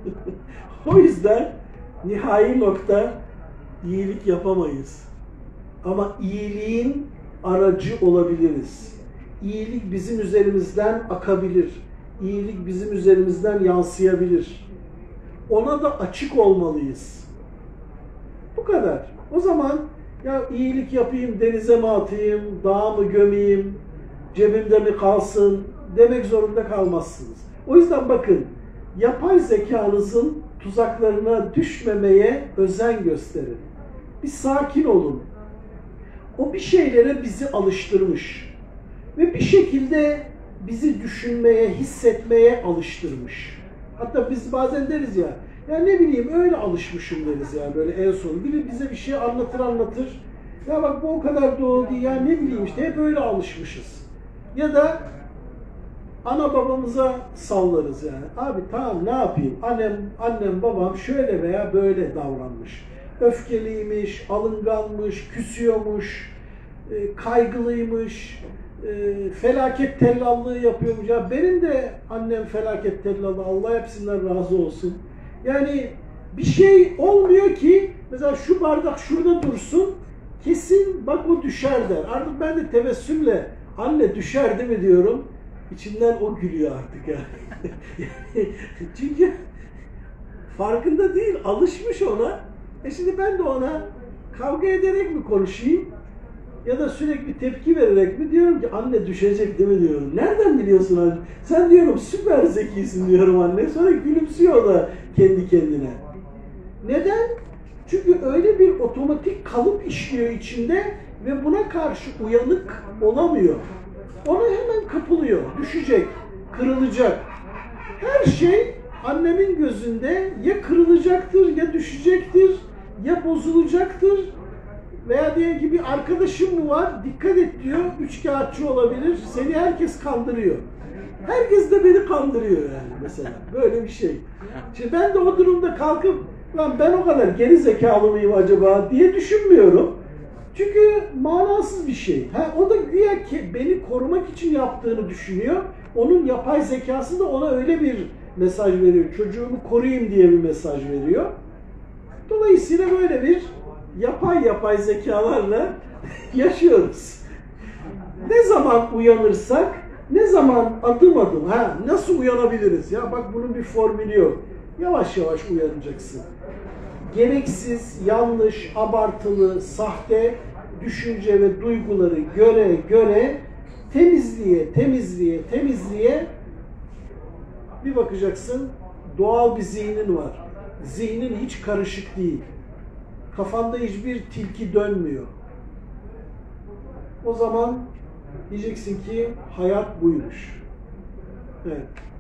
O yüzden nihai nokta iyilik yapamayız. Ama iyiliğin aracı olabiliriz. İyilik bizim üzerimizden akabilir. İyilik bizim üzerimizden yansıyabilir. Ona da açık olmalıyız. Bu kadar. O zaman ya iyilik yapayım, denize mi atayım, dağa mı gömeyim, cebimde mi kalsın demek zorunda kalmazsınız. O yüzden bakın, yapay zekanızın tuzaklarına düşmemeye özen gösterin. Bir sakin olun. O bir şeylere bizi alıştırmış. Ve bir şekilde bizi düşünmeye, hissetmeye alıştırmış. Hatta biz bazen deriz ya, ya ne bileyim öyle alışmışım deriz ya böyle en son. Biri bize bir şey anlatır. Ya bak bu o kadar doğru değil ya ne bileyim işte hep öyle alışmışız. Ya da ana babamıza sallarız yani. Abi tamam ne yapayım? Annem babam şöyle veya böyle davranmış. Öfkeliymiş, alınganmış, küsüyormuş, kaygılıymış, felaket tellallığı yapıyormuş. Ya benim de annem felaket tellallığı, Allah hepsinden razı olsun. Yani bir şey olmuyor ki, mesela şu bardak şurada dursun, kesin bak o düşer der. Artık ben de tebessümle anne düşer değil mi diyorum. İçinden o gülüyor artık yani. Çünkü farkında değil, alışmış ona. Şimdi ben de ona kavga ederek mi konuşayım ya da sürekli tepki vererek mi diyorum ki anne düşecek değil mi diyorum. Nereden biliyorsun anne? Sen diyorum süper zekisin diyorum anne. Sonra gülümsüyor da kendi kendine. Neden? Çünkü öyle bir otomatik kalıp işliyor içinde ve buna karşı uyanık olamıyor. Ona hemen kapılıyor. Düşecek, kırılacak. Her şey annemin gözünde ya kırılacaktır, ya düşecektir, ya bozulacaktır. Veya diyelim ki bir arkadaşım mı var, dikkat et diyor, üçkağıtçı olabilir, seni herkes kandırıyor. Herkes de beni kandırıyor yani mesela, böyle bir şey. Şimdi ben de o durumda kalkıp, lan ben o kadar geri zekalı mıyım acaba diye düşünmüyorum. Çünkü manasız bir şey. O da güya ki beni korumak için yaptığını düşünüyor. Onun yapay zekası da ona öyle bir mesaj veriyor. Çocuğumu koruyayım diye bir mesaj veriyor. Dolayısıyla böyle bir yapay zekalarla yaşıyoruz. Ne zaman uyanırsak, ne zaman adım nasıl uyanabiliriz? Ya bak bunun bir formülü yok. Yavaş yavaş uyanacaksın. Gereksiz, yanlış, abartılı, sahte düşünce ve duyguları göre temizliğe bir bakacaksın doğal bir zihnin var. Zihnin hiç karışık değil. Kafanda hiçbir tilki dönmüyor. O zaman diyeceksin ki hayat buymuş. Evet.